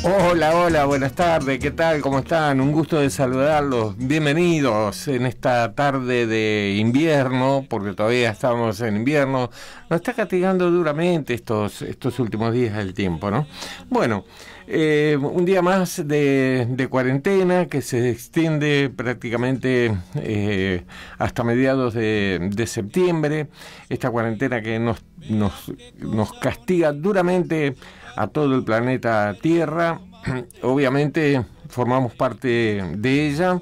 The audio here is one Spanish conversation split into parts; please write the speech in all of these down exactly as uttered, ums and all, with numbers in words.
Hola, hola, buenas tardes, ¿qué tal? ¿Cómo están? Un gusto de saludarlos. Bienvenidos en esta tarde de invierno, porque todavía estamos en invierno. Nos está castigando duramente estos, estos últimos días del tiempo, ¿no? Bueno, eh, un día más de, de cuarentena que se extiende prácticamente eh, hasta mediados de, de septiembre. Esta cuarentena que nos, nos, nos castiga duramente a todo el planeta Tierra. Obviamente formamos parte de ella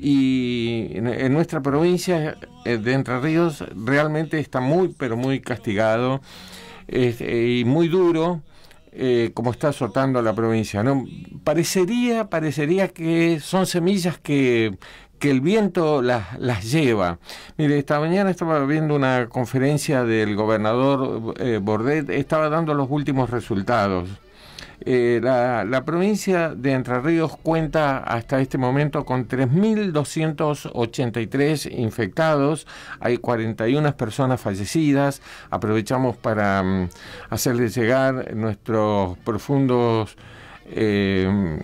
y en, en nuestra provincia de Entre Ríos realmente está muy pero muy castigado eh, y muy duro eh, como está azotando la provincia, ¿no? Parecería, parecería que son semillas que que el viento las, las lleva. Mire, esta mañana estaba viendo una conferencia del gobernador eh, Bordet, estaba dando los últimos resultados. Eh, la, la provincia de Entre Ríos cuenta hasta este momento con tres mil doscientos ochenta y tres infectados, hay cuarenta y una personas fallecidas. Aprovechamos para um, hacerles llegar nuestros profundos eh,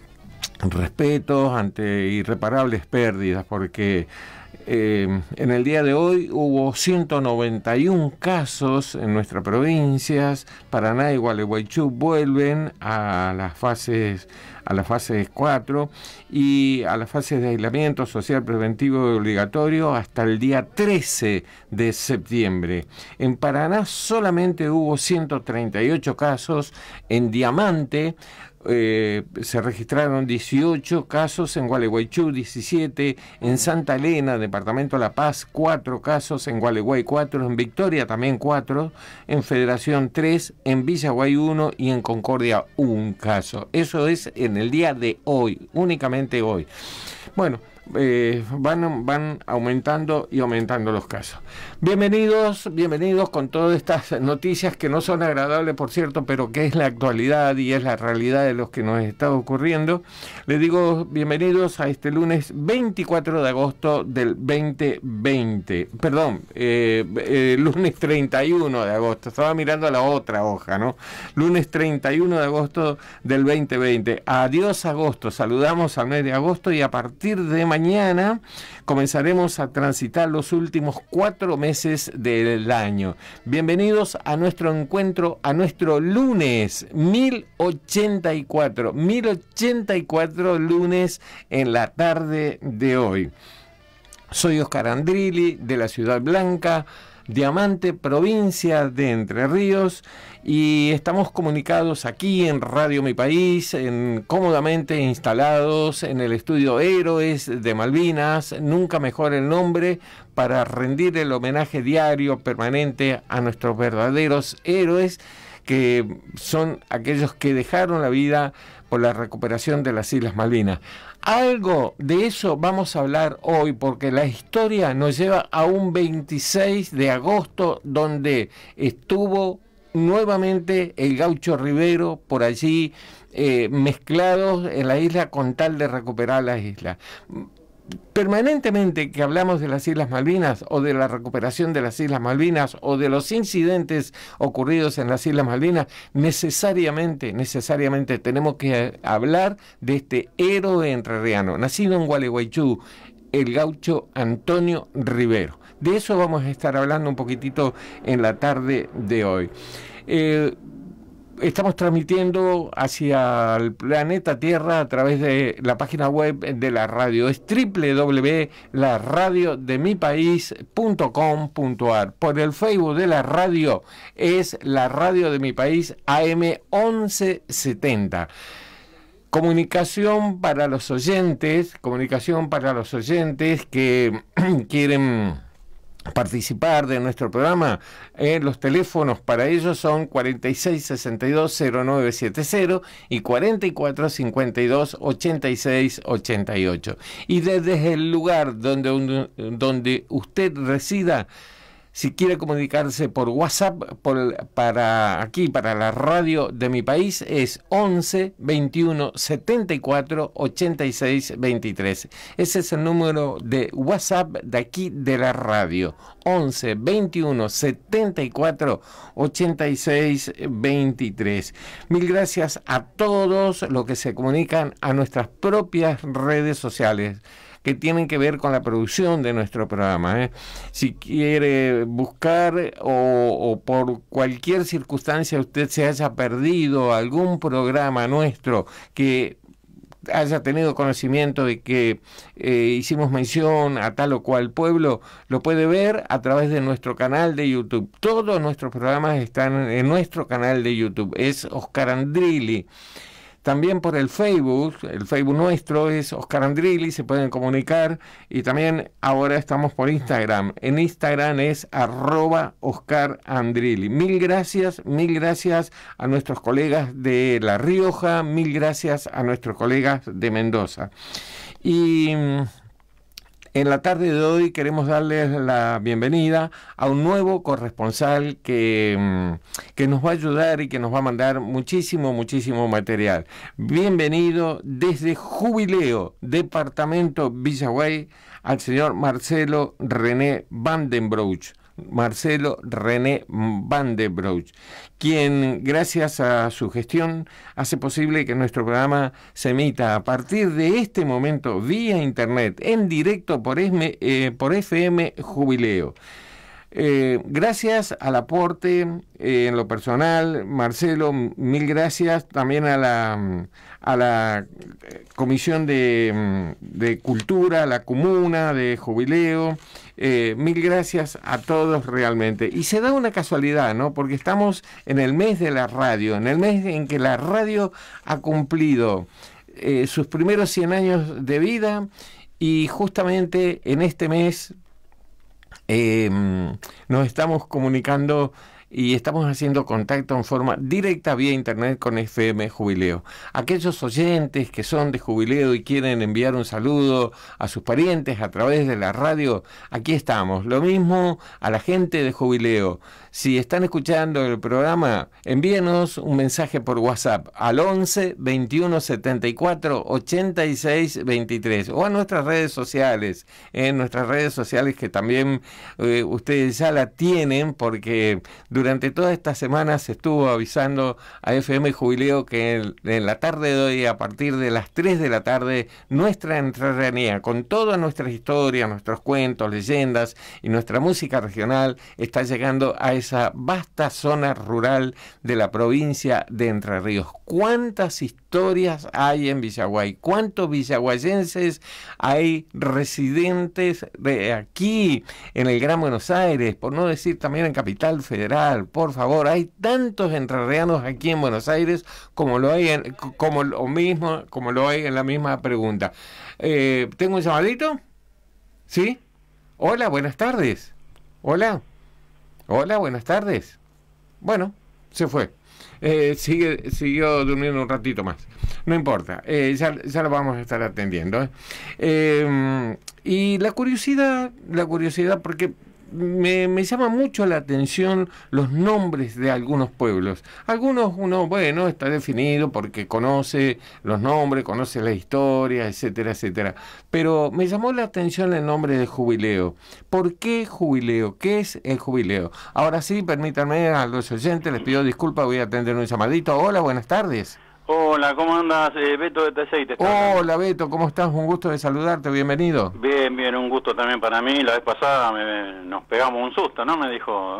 respetos ante irreparables pérdidas, porque eh, en el día de hoy hubo ciento noventa y uno casos en nuestras provincias. Paraná y Gualeguaychú vuelven a las fases a las fases cuatro y a las fases de aislamiento social preventivo y obligatorio hasta el día trece de septiembre. En Paraná solamente hubo ciento treinta y ocho casos. En Diamante Eh, se registraron dieciocho casos, en Gualeguaychú diecisiete, en Santa Elena, departamento de La Paz, cuatro casos, en Gualeguay cuatro, en Victoria también cuatro, en Federación tres, en Villaguay uno y en Concordia un caso. Eso es en el día de hoy, únicamente hoy. Bueno, eh, van, van aumentando y aumentando los casos. Bienvenidos, bienvenidos con todas estas noticias que no son agradables, por cierto, pero que es la actualidad y es la realidad de lo que nos está ocurriendo. Les digo bienvenidos a este lunes veinticuatro de agosto del veinte veinte. Perdón, eh, eh, lunes treinta y uno de agosto. Estaba mirando a la otra hoja, ¿no? Lunes treinta y uno de agosto del veinte veinte. Adiós agosto. Saludamos al mes de agosto y a partir de mañana comenzaremos a transitar los últimos cuatro meses del año. Bienvenidos a nuestro encuentro, a nuestro lunes mil ochenta y cuatro, mil ochenta y cuatro lunes en la tarde de hoy. Soy Oscar Andrilli de la Ciudad Blanca, Diamante, provincia de Entre Ríos, y estamos comunicados aquí en Radio Mi País, en, cómodamente instalados en el estudio Héroes de Malvinas, nunca mejor el nombre, para rendir el homenaje diario, permanente a nuestros verdaderos héroes, que son aquellos que dejaron la vida por la recuperación de las Islas Malvinas. Algo de eso vamos a hablar hoy, porque la historia nos lleva a un veintiséis de agosto, donde estuvo nuevamente el Gaucho Rivero por allí, eh, mezclados en la isla con tal de recuperar las islas. Permanentemente que hablamos de las Islas Malvinas o de la recuperación de las Islas Malvinas o de los incidentes ocurridos en las Islas Malvinas, necesariamente, necesariamente tenemos que hablar de este héroe entrerriano, nacido en Gualeguaychú, el Gaucho Antonio Rivero. De eso vamos a estar hablando un poquitito en la tarde de hoy. Eh, Estamos transmitiendo hacia el planeta Tierra a través de la página web de la radio. Es doble u doble u doble u punto la radio de mi país punto com punto a r. Por el Facebook de la radio es La Radio de Mi País A M once setenta. Comunicación para los oyentes, comunicación para los oyentes que quieren participar de nuestro programa. Eh, los teléfonos para ellos son cuarenta y seis sesenta y dos cero nueve setenta y cuarenta y cuatro cincuenta y dos ochenta y seis ochenta y ocho. Y desde el lugar donde, donde usted resida, Si quiere comunicarse por WhatsApp por, para aquí, para la radio de mi país, es once, veintiuno, setenta y cuatro, ochenta y seis, veintitrés. Ese es el número de WhatsApp de aquí de la radio. once, veintiuno, setenta y cuatro, ochenta y seis, veintitrés. Mil gracias a todos los que se comunican a nuestras propias redes sociales que tienen que ver con la producción de nuestro programa. ¿eh? Si quiere buscar o, o por cualquier circunstancia usted se haya perdido algún programa nuestro que haya tenido conocimiento de que eh, hicimos mención a tal o cual pueblo, lo puede ver a través de nuestro canal de YouTube. Todos nuestros programas están en nuestro canal de YouTube. Es Oscar Andrilli. También por el Facebook, el Facebook nuestro es Oscar Andrilli, se pueden comunicar. Y también ahora estamos por Instagram. En Instagram es arroba Oscar Andrilli. Mil gracias, mil gracias a nuestros colegas de La Rioja, mil gracias a nuestros colegas de Mendoza. Y en la tarde de hoy queremos darles la bienvenida a un nuevo corresponsal que, que nos va a ayudar y que nos va a mandar muchísimo, muchísimo material. Bienvenido desde Jubileo, departamento Villaguay, al señor Marcelo René Vandenbrouch. Marcelo René Vandenbrouch, quien gracias a su gestión hace posible que nuestro programa se emita a partir de este momento vía internet, en directo por, esme, eh, por F M Jubileo. Eh, gracias al aporte eh, en lo personal, Marcelo, mil gracias también a la, a la Comisión de, de Cultura, la Comuna de Jubileo. Eh, mil gracias a todos realmente. Y se da una casualidad, ¿no? Porque estamos en el mes de la radio, en el mes en que la radio ha cumplido eh, sus primeros cien años de vida, y justamente en este mes eh, nos estamos comunicando y estamos haciendo contacto en forma directa vía internet con F M Jubileo. Aquellos oyentes que son de Jubileo y quieren enviar un saludo a sus parientes a través de la radio, aquí estamos. Lo mismo a la gente de Jubileo. Si están escuchando el programa, envíenos un mensaje por WhatsApp al once, veintiuno, setenta y cuatro, ochenta y seis, veintitrés, o a nuestras redes sociales, en nuestras redes sociales que también eh, ustedes ya la tienen, porque durante toda esta semana se estuvo avisando a F M Jubileo que en, en la tarde de hoy, a partir de las tres de la tarde, nuestra entrerrenía, con toda nuestra historia, nuestros cuentos, leyendas y nuestra música regional, está llegando a esa vasta zona rural de la provincia de Entre Ríos. ¿Cuántas historias hay en Villaguay? ¿Cuántos villaguayenses hay residentes de aquí en el Gran Buenos Aires? Por no decir también en Capital Federal. Por favor, hay tantos entrerrianos aquí en Buenos Aires como lo hay en, como lo mismo, como lo hay en la misma pregunta. Eh, ¿Tengo un llamadito? ¿Sí? Hola, buenas tardes. Hola. Hola, buenas tardes. Bueno, se fue. Eh, sigue, siguió durmiendo un ratito más. No importa, eh, ya, ya lo vamos a estar atendiendo. ¿eh? Eh, y la curiosidad, la curiosidad, porque me, me llama mucho la atención los nombres de algunos pueblos. Algunos uno, bueno, está definido porque conoce los nombres, conoce la historia, etcétera, etcétera. Pero me llamó la atención el nombre de Jubileo. ¿Por qué Jubileo? ¿Qué es el Jubileo? Ahora sí, permítanme a los oyentes, les pido disculpas, voy a atender un llamadito. Hola, buenas tardes. Hola, ¿cómo andas? Eh, Beto de T seis. Hola, Beto, ¿cómo estás? Un gusto de saludarte, bienvenido. Bien, bien, un gusto también para mí. La vez pasada me, nos pegamos un susto, ¿no? Me dijo.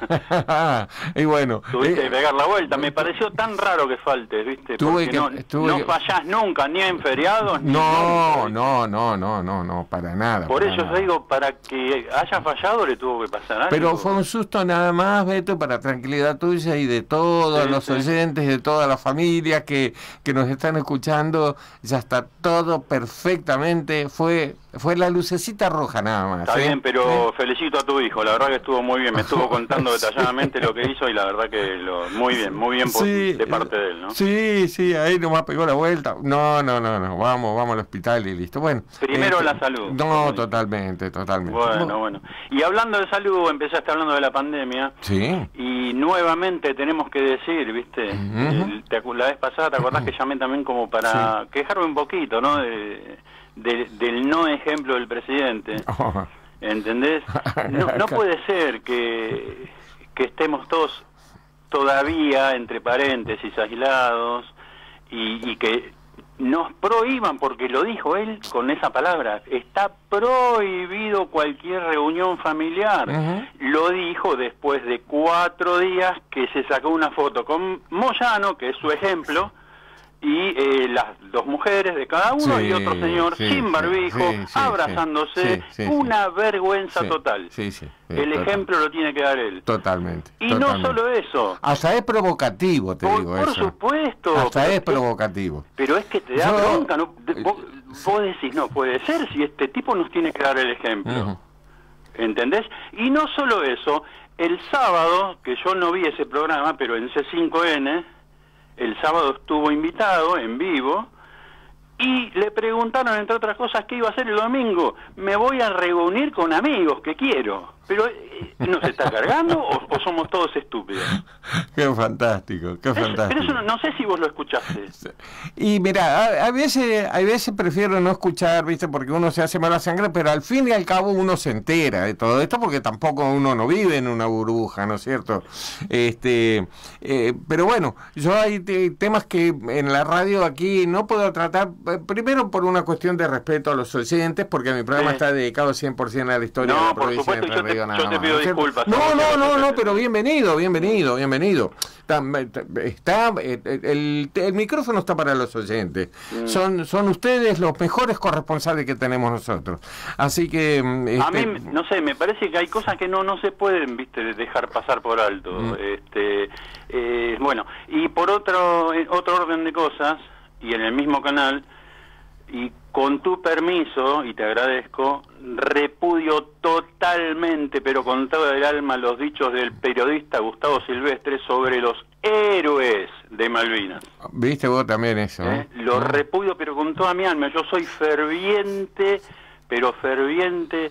Y bueno. Tuviste eh, que pegar la vuelta. Me pareció tan raro que faltes, ¿viste? Tuve Porque que, no, tuve no que... fallás nunca, ni en feriados, ni No, en... no, no, no, no, no, para nada. Por para eso nada. yo digo, para que haya fallado le tuvo que pasar algo. Pero fue un susto nada más, Beto, para tranquilidad tuya y de todos Sí, los sí. oyentes, de toda la familia que, que nos están escuchando. Ya está todo perfectamente. Fue fue la lucecita roja nada más. Está ¿eh? bien, pero ¿Eh? felicito a tu hijo, la verdad que estuvo muy bien, me estuvo contando detalladamente lo que hizo y la verdad que lo, muy bien, muy bien por, Sí, de parte de él, ¿no? Sí, sí, ahí nomás pegó la vuelta. No, no, no, no, vamos, vamos al hospital y listo. Bueno. Primero este, la salud. No, totalmente, totalmente. Bueno, bueno. Y hablando de salud, empezaste hablando de la pandemia. Sí. Y nuevamente tenemos que decir, ¿viste? Uh-huh. El, te, la vez pasada, ¿te acordás que llamé también como para sí. quejarme un poquito, ¿no? De, de, del no ejemplo del presidente. Oh. ¿Entendés? No, no puede ser que, que estemos todos todavía, entre paréntesis, aislados y, y que nos prohíban, porque lo dijo él con esa palabra, está prohibido cualquier reunión familiar. Uh-huh. Lo dijo después de cuatro días que se sacó una foto con Moyano, que es su ejemplo, y eh, las dos mujeres de cada uno sí, y otro señor sí, sin barbijo, sí, sí, abrazándose, sí, sí, una sí. vergüenza sí, total. Sí, sí, sí, el total. ejemplo lo tiene que dar él. Totalmente. Y totalmente. no solo eso. Hasta es provocativo, te por, digo por eso. Por supuesto. Hasta es provocativo. Pero es que te da Yo, bronca. ¿no? Vos, vos decís, no puede ser si este tipo nos tiene que dar el ejemplo. Uh-huh. ¿Entendés? Y no solo eso, el sábado, que yo no vi ese programa, pero en C cinco N... el sábado estuvo invitado en vivo y le preguntaron, entre otras cosas, qué iba a hacer el domingo. Me voy a reunir con amigos que quiero. Pero, ¿nos está cargando o, o somos todos estúpidos? Qué fantástico, qué eso, fantástico. Pero eso no, no sé si vos lo escuchaste. Y mira, a, a veces a veces prefiero no escuchar, ¿viste? Porque uno se hace mala sangre, pero al fin y al cabo uno se entera de todo esto, porque tampoco uno no vive en una burbuja, ¿no es cierto? Este, eh, pero bueno, yo hay te, temas que en la radio aquí no puedo tratar, primero por una cuestión de respeto a los oyentes, porque mi programa sí. está dedicado cien por ciento a la historia no, de la provincia de Entre Ríos. Yo te pido disculpas. No, no, no, no, pero bienvenido, bienvenido, bienvenido. Está, está el, el micrófono está para los oyentes. Mm. Son son ustedes los mejores corresponsales que tenemos nosotros. Así que este... a mí no sé, me parece que hay cosas que no no se pueden, viste, dejar pasar por alto. Mm. Este, eh, bueno, y por otro otro orden de cosas y en el mismo canal y con tu permiso, y te agradezco, repudio totalmente, pero con todo el alma, los dichos del periodista Gustavo Silvestre sobre los héroes de Malvinas. ¿Viste vos también eso? ¿Eh? Lo ¿no? repudio, pero con toda mi alma. Yo soy ferviente, pero ferviente,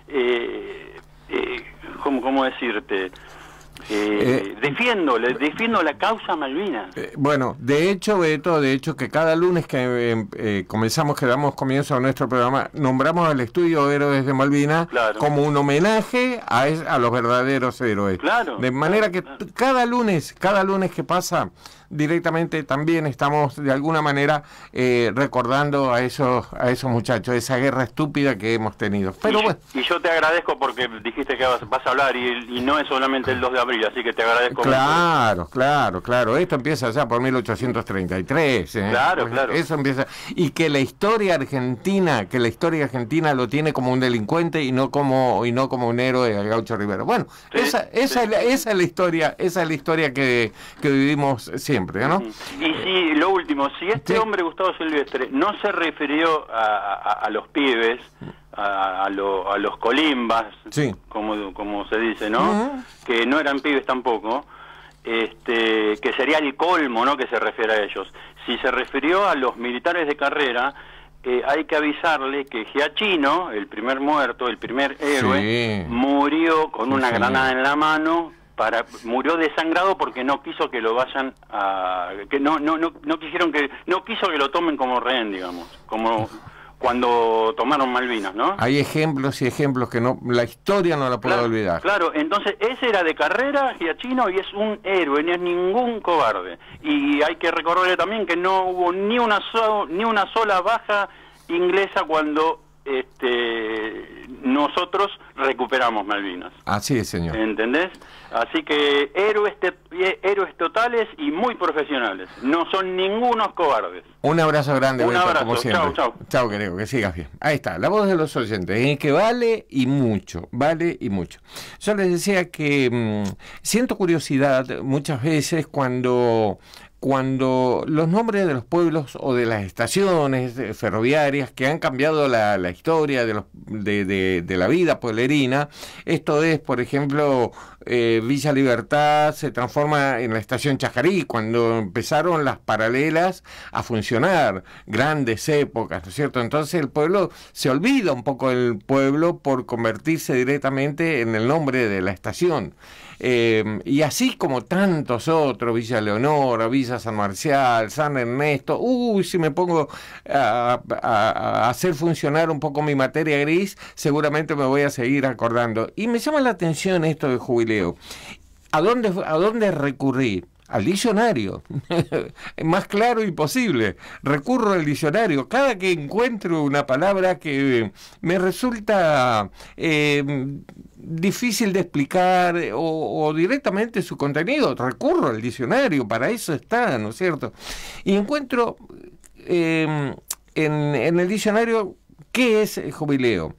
eh, eh, ¿cómo, cómo decirte? Eh, eh, defiendo, le, defiendo la causa Malvinas. Eh, bueno, de hecho, Beto, de hecho que cada lunes que eh, eh, comenzamos, que damos comienzo a nuestro programa, nombramos al estudio Héroes de Malvinas claro. como un homenaje a, es, a los verdaderos héroes. Claro. De manera claro, que claro. cada lunes, cada lunes que pasa, directamente también estamos de alguna manera eh, recordando a esos a esos muchachos, esa guerra estúpida que hemos tenido. Pero y, bueno. y yo te agradezco porque dijiste que vas, vas a hablar y, y no es solamente el dos de abril, así que te agradezco. Claro, mucho. claro, claro. Esto empieza ya por mil ochocientos treinta y tres. ¿eh? Claro, claro. Eso empieza. Y que la historia argentina, que la historia argentina lo tiene como un delincuente y no como y no como un héroe al Gaucho Rivero. Bueno, sí, esa esa, sí. es la, esa es la historia, esa es la historia que, que vivimos siempre. ¿No? Y si, lo último, si este sí. hombre, Gustavo Silvestre, no se refirió a, a, a los pibes, a, a, lo, a los colimbas, sí. como, como se dice, ¿no? Uh-huh. Que no eran pibes tampoco, este, que sería el colmo, ¿no? Que se refiere a ellos. Si se refirió a los militares de carrera, eh, hay que avisarle que Giachino, el primer muerto, el primer héroe, sí. murió con sí, una sí. granada en la mano. Para, murió desangrado porque no quiso que lo vayan a que no no no no quisieron que no quiso que lo tomen como rehén, digamos, como cuando tomaron Malvinas, ¿no? Hay ejemplos y ejemplos que no la historia no la puede claro, olvidar. Claro, entonces ese era de carrera, Giachino, y es un héroe, no es ningún cobarde. Y hay que recordarle también que no hubo ni una so, ni una sola baja inglesa cuando este nosotros recuperamos Malvinas. Así es, señor. ¿Entendés? Así que héroes, te, héroes totales y muy profesionales. No son ningunos cobardes. Un abrazo grande, Un Beto, abrazo. como siempre. Chau, chau. Chau, querido, que sigas bien. Ahí está, la voz de los oyentes, ¿eh? Que vale y mucho, vale y mucho. Yo les decía que mmm, siento curiosidad muchas veces cuando cuando los nombres de los pueblos o de las estaciones ferroviarias que han cambiado la, la historia de, los, de, de, de la vida pueblerina, esto es, por ejemplo, eh, Villa Libertad se transforma en la estación Chajarí, cuando empezaron las paralelas a funcionar, grandes épocas, ¿no es cierto? Entonces el pueblo, se olvida un poco el pueblo por convertirse directamente en el nombre de la estación. Eh, y así como tantos otros, Villa Leonora, Villa San Marcial, San Ernesto, uy, si me pongo a, a, a hacer funcionar un poco mi materia gris, seguramente me voy a seguir acordando. Y me llama la atención esto de jubileo. ¿A dónde, a dónde recurrí? Al diccionario, más claro imposible. Recurro al diccionario. Cada que encuentro una palabra que me resulta eh, difícil de explicar o, o directamente su contenido, recurro al diccionario, para eso está, ¿no es cierto? Y encuentro eh, en, en el diccionario qué es el jubileo.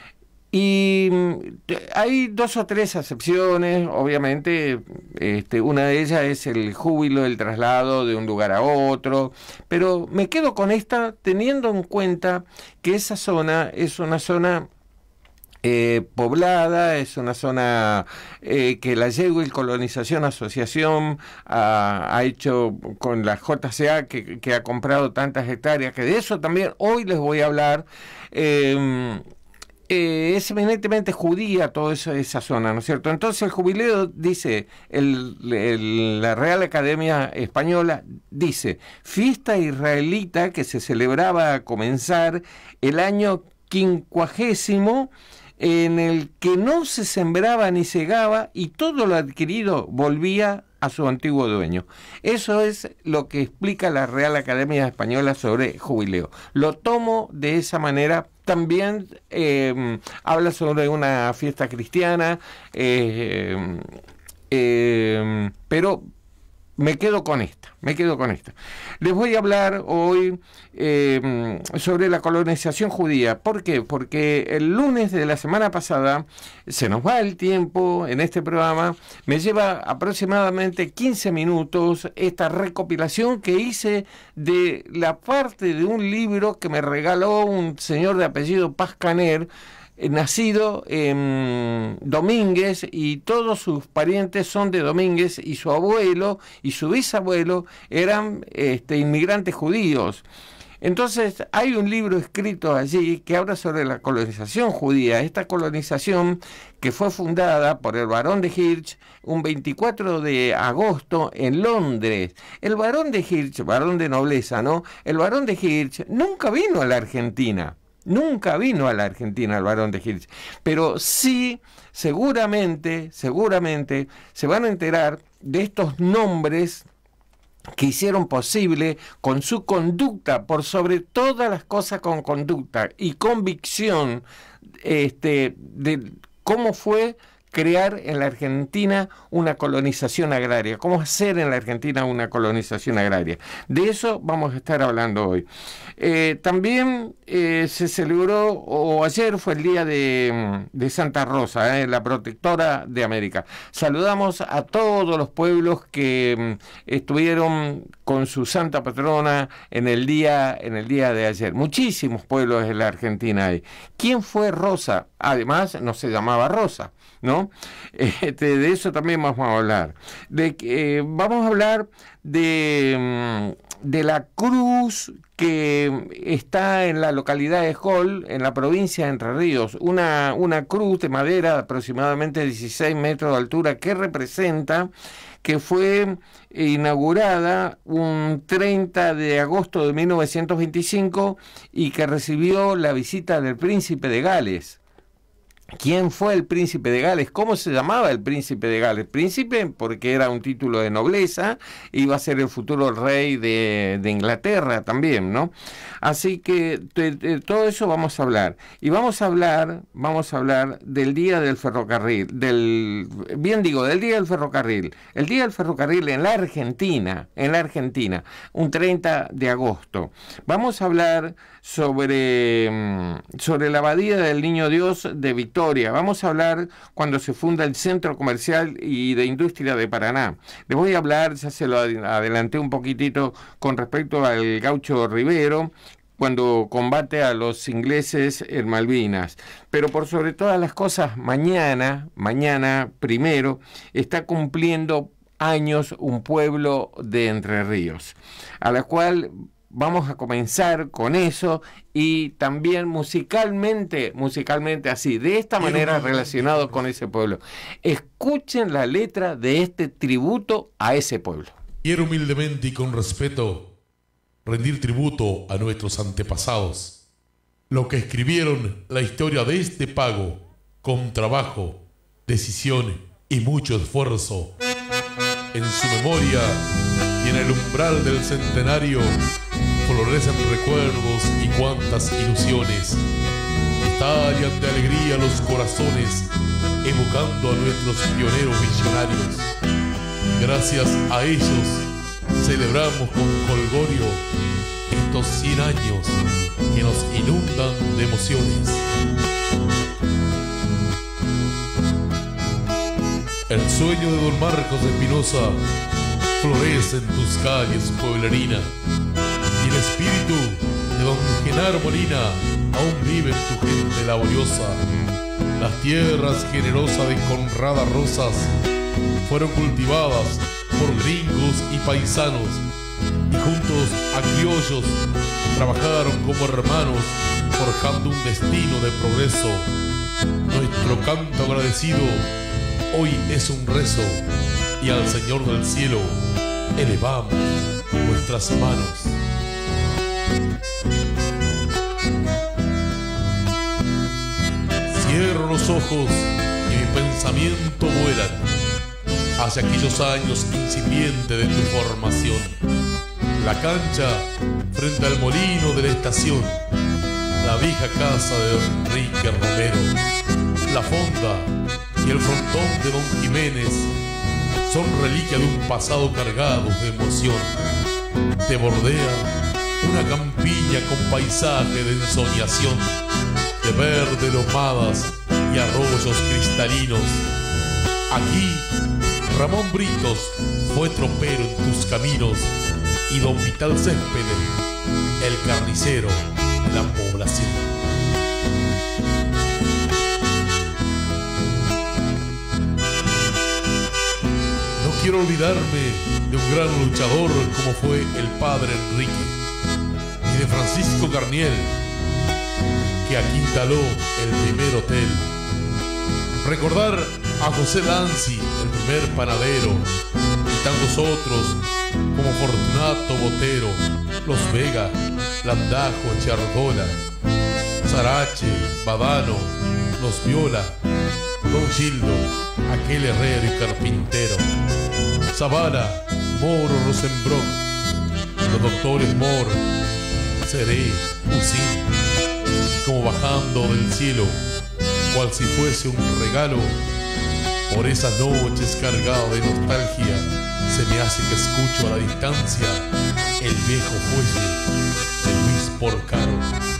Y hay dos o tres acepciones, obviamente, este, una de ellas es el júbilo, el traslado de un lugar a otro, pero me quedo con esta teniendo en cuenta que esa zona es una zona eh, poblada, es una zona eh, que la Yegüil Colonización Asociación ha, ha hecho con la J C A, que, que ha comprado tantas hectáreas, que de eso también hoy les voy a hablar. Eh, Eh, es eminentemente judía toda esa, esa zona, ¿no es cierto? Entonces el jubileo, dice, el, el, la Real Academia Española, dice, fiesta israelita que se celebraba a comenzar el año quincuagésimo, en el que no se sembraba ni segaba y todo lo adquirido volvía a su antiguo dueño. Eso es lo que explica la Real Academia Española sobre jubileo. Lo tomo de esa manera. También eh, habla sobre una fiesta cristiana, eh, eh, pero me quedo con esta, me quedo con esta. Les voy a hablar hoy eh, sobre la colonización judía. ¿Por qué? Porque el lunes de la semana pasada, se nos va el tiempo en este programa, me lleva aproximadamente quince minutos esta recopilación que hice de la parte de un libro que me regaló un señor de apellido Paz-Caner, nacido en Domínguez, y todos sus parientes son de Domínguez, y su abuelo y su bisabuelo eran este, inmigrantes judíos. Entonces hay un libro escrito allí que habla sobre la colonización judía, esta colonización que fue fundada por el barón de Hirsch un veinticuatro de agosto en Londres. El barón de Hirsch, barón de nobleza, ¿no? El barón de Hirsch nunca vino a la Argentina. Nunca vino a la Argentina el barón de Hirsch, pero sí, seguramente, seguramente se van a enterar de estos nombres que hicieron posible con su conducta, por sobre todas las cosas con conducta y convicción, este, de cómo fue crear en la Argentina una colonización agraria, cómo hacer en la Argentina una colonización agraria. De eso vamos a estar hablando hoy. Eh, también eh, se celebró, o ayer fue el día de, de Santa Rosa, eh, la protectora de América. Saludamos a todos los pueblos que estuvieron con su santa patrona en el día, en el día de ayer. Muchísimos pueblos en la Argentina hay. ¿Quién fue Rosa? Además, no se llamaba Rosa, ¿no? Este, de eso también vamos a hablar. De, eh, vamos a hablar de, de la cruz que está en la localidad de Hall, en la provincia de Entre Ríos, una, una cruz de madera de aproximadamente dieciséis metros de altura que representa que fue inaugurada un treinta de agosto de mil novecientos veinticinco y que recibió la visita del príncipe de Gales. ¿Quién fue el príncipe de Gales? ¿Cómo se llamaba el príncipe de Gales? Príncipe porque era un título de nobleza, iba a ser el futuro rey de, de Inglaterra también, ¿no? Así que de, de todo eso vamos a hablar. Y vamos a hablar, vamos a hablar del día del ferrocarril, del, bien digo, del día del ferrocarril. El día del ferrocarril en la Argentina, en la Argentina, un treinta de agosto. Vamos a hablar sobre, sobre la abadía del Niño Dios de Victoria, historia. Vamos a hablar cuando se funda el Centro Comercial y de Industria de Paraná. Les voy a hablar, ya se lo adelanté un poquitito, con respecto al Gaucho Rivero, cuando combate a los ingleses en Malvinas. Pero por sobre todas las cosas, mañana, mañana primero, está cumpliendo años un pueblo de Entre Ríos, a la cual vamos a comenzar con eso, y también musicalmente, musicalmente así, de esta manera relacionado con ese pueblo. Escuchen la letra de este tributo a ese pueblo. Quiero humildemente y con respeto rendir tributo a nuestros antepasados, los que escribieron la historia de este pago con trabajo, decisión y mucho esfuerzo. En su memoria y en el umbral del centenario florecen recuerdos y cuantas ilusiones. Estallan de alegría los corazones, evocando a nuestros pioneros visionarios. Gracias a ellos celebramos con jolgorio estos cien años que nos inundan de emociones. El sueño de don Marcos Espinosa florece en tus calles, pueblerina, y el espíritu de don Genaro Molina aún vive en tu gente laboriosa. Las tierras generosas de Conrada Rosas fueron cultivadas por gringos y paisanos, y juntos a criollos trabajaron como hermanos, forjando un destino de progreso. Nuestro canto agradecido hoy es un rezo, y al Señor del cielo elevamos nuestras manos. Cierro los ojos y mi pensamiento vuelan hacia aquellos años incipientes de tu formación. La cancha frente al molino de la estación, la vieja casa de don Enrique Romero, la fonda y el frontón de don Jiménez son reliquia de un pasado cargado de emoción. Te bordea una campiña con paisaje de ensoñación, de verde lomadas y arroyos cristalinos. Aquí Ramón Britos fue tropero en tus caminos, y don Vital Céspedes, el carnicero de la población. No quiero olvidarme de un gran luchador como fue el padre Enrique, y de Francisco Garniel, que aquí instaló el primer hotel. Recordar a José Lanzi, el primer panadero, y tantos otros como Fortunato Botero, Los Vega, Landajo, Chardola, Sarache, Badano, Los Viola, Don Gildo, aquel herrero y carpintero, Zavala, Moro, Rosenbrock, los doctores Mor, Seré, Usín, como bajando del cielo, cual si fuese un regalo, por esas noches cargado de nostalgia, se me hace que escucho a la distancia el viejo fuelle de Luis Porcaro.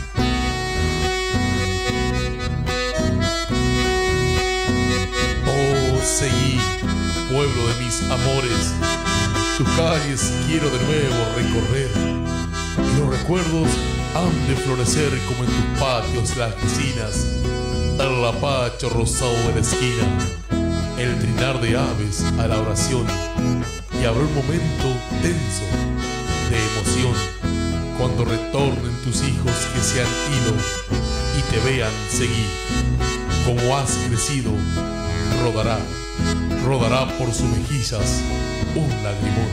Oh, seguí, pueblo de mis amores, tus calles quiero de nuevo recorrer, y los recuerdos han de florecer como en tus patios las vecinas, el lapacho rosado de la esquina, el trinar de aves a la oración, y habrá un momento tenso de emoción cuando retornen tus hijos que se han ido y te vean seguir. Como has crecido, rodará, rodará por sus mejillas un lagrimón.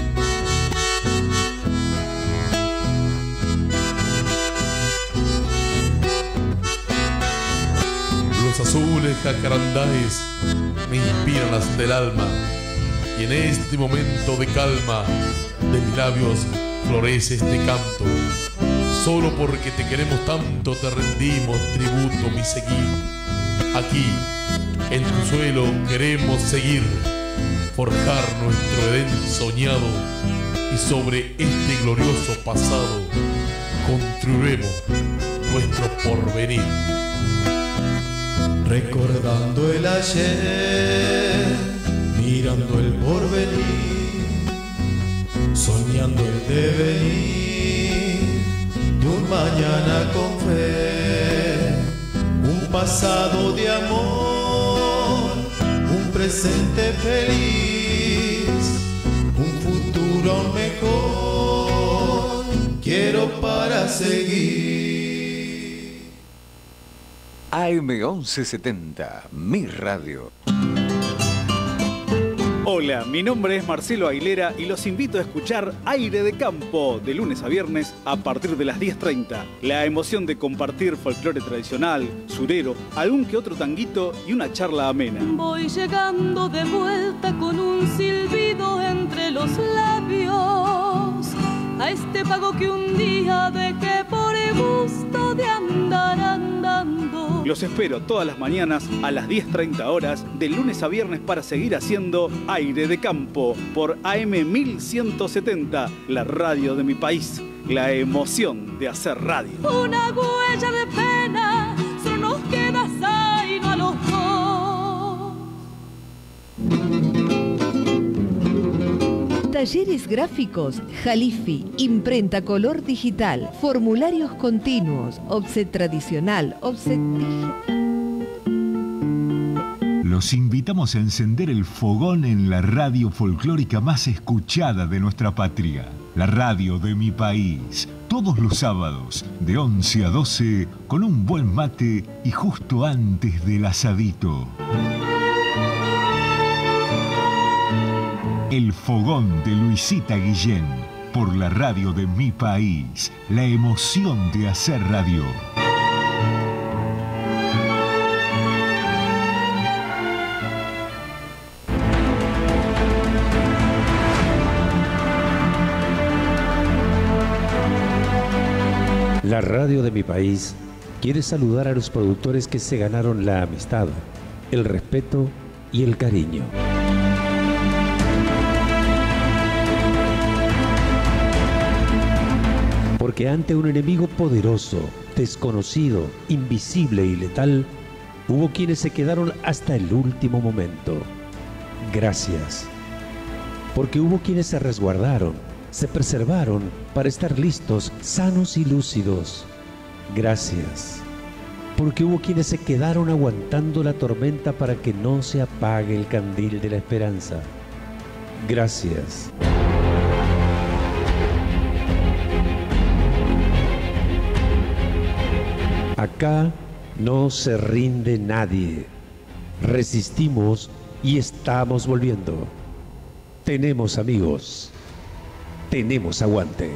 Los azules jacarandáes me inspiran hasta el alma, y en este momento de calma de mis labios florece este canto. Solo porque te queremos tanto te rendimos tributo, mi seguir. Aquí, en tu suelo queremos seguir, forjar nuestro Edén soñado, y sobre este glorioso pasado construiremos nuestro porvenir. recordando el ayer, mirando el porvenir, soñando el devenir de un mañana con fe, un pasado de amor, un presente feliz, un futuro mejor, quiero para seguir. A M once setenta, mi radio. Hola, mi nombre es Marcelo Aguilera y los invito a escuchar Aire de Campo de lunes a viernes a partir de las diez treinta. La emoción de compartir folclore tradicional, surero, algún que otro tanguito y una charla amena. Voy llegando de vuelta con un silbido entre los labios a este pago que un día dejé por el gusto de andar andando. Los espero todas las mañanas a las diez treinta horas, de lunes a viernes, para seguir haciendo Aire de Campo por A M mil ciento setenta, la radio de mi país, la emoción de hacer radio. Una huella de pena solo nos queda zaino a los dos. Talleres gráficos Jalifi, imprenta color digital, formularios continuos, offset tradicional, offset digital. Los invitamos a encender el fogón en la radio folclórica más escuchada de nuestra patria, la radio de mi país, todos los sábados de once a doce con un buen mate y justo antes del asadito. El fogón de Luisita Guillén, por la radio de mi país, la emoción de hacer radio. La radio de mi país quiere saludar a los productores que se ganaron la amistad, el respeto y el cariño. Porque ante un enemigo poderoso, desconocido, invisible y letal, hubo quienes se quedaron hasta el último momento. Gracias. Porque hubo quienes se resguardaron, se preservaron para estar listos, sanos y lúcidos. Gracias. Porque hubo quienes se quedaron aguantando la tormenta para que no se apague el candil de la esperanza. Gracias. Acá no se rinde nadie. Resistimos y estamos volviendo. Tenemos amigos. Tenemos aguante.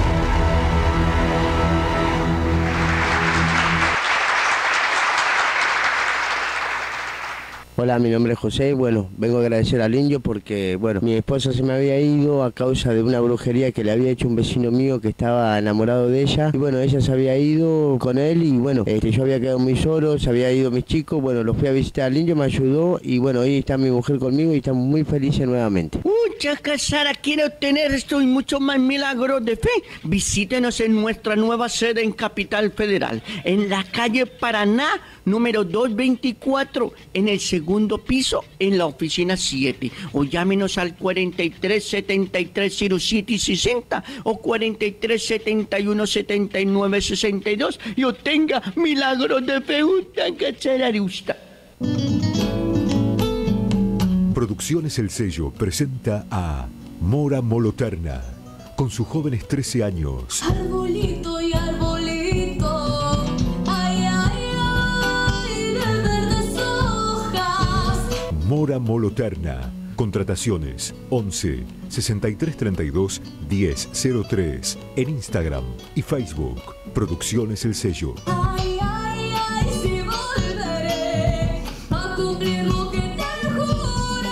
Hola, mi nombre es José. Bueno, vengo a agradecer al indio porque, bueno, mi esposa se me había ido a causa de una brujería que le había hecho un vecino mío que estaba enamorado de ella. Y bueno, ella se había ido con él y bueno, este, yo había quedado muy solo, se había ido mis chicos. Bueno, los fui a visitar al indio, me ayudó y bueno, hoy está mi mujer conmigo y estamos muy felices nuevamente. Muchas Casara quiere obtener esto y mucho más milagros de fe. Visítenos en nuestra nueva sede en Capital Federal, en la calle Paraná, número doscientos veinticuatro, en el segundo piso, en la oficina siete. O llámenos al cuarenta y tres setenta y tres cero siete sesenta o cuarenta y tres setenta y uno setenta y nueve sesenta y dos y obtenga milagros de fe. Producciones El Sello presenta a Mora Moloterna con sus jóvenes trece años. Arbolito y arbolito, ay, ay, ay, de verdes hojas. Mora Moloterna. Contrataciones once sesenta y tres treinta y dos diez cero tres en Instagram y Facebook. Producciones El Sello. Ay, ay, ay, si volveré a cumplir lo que te juré.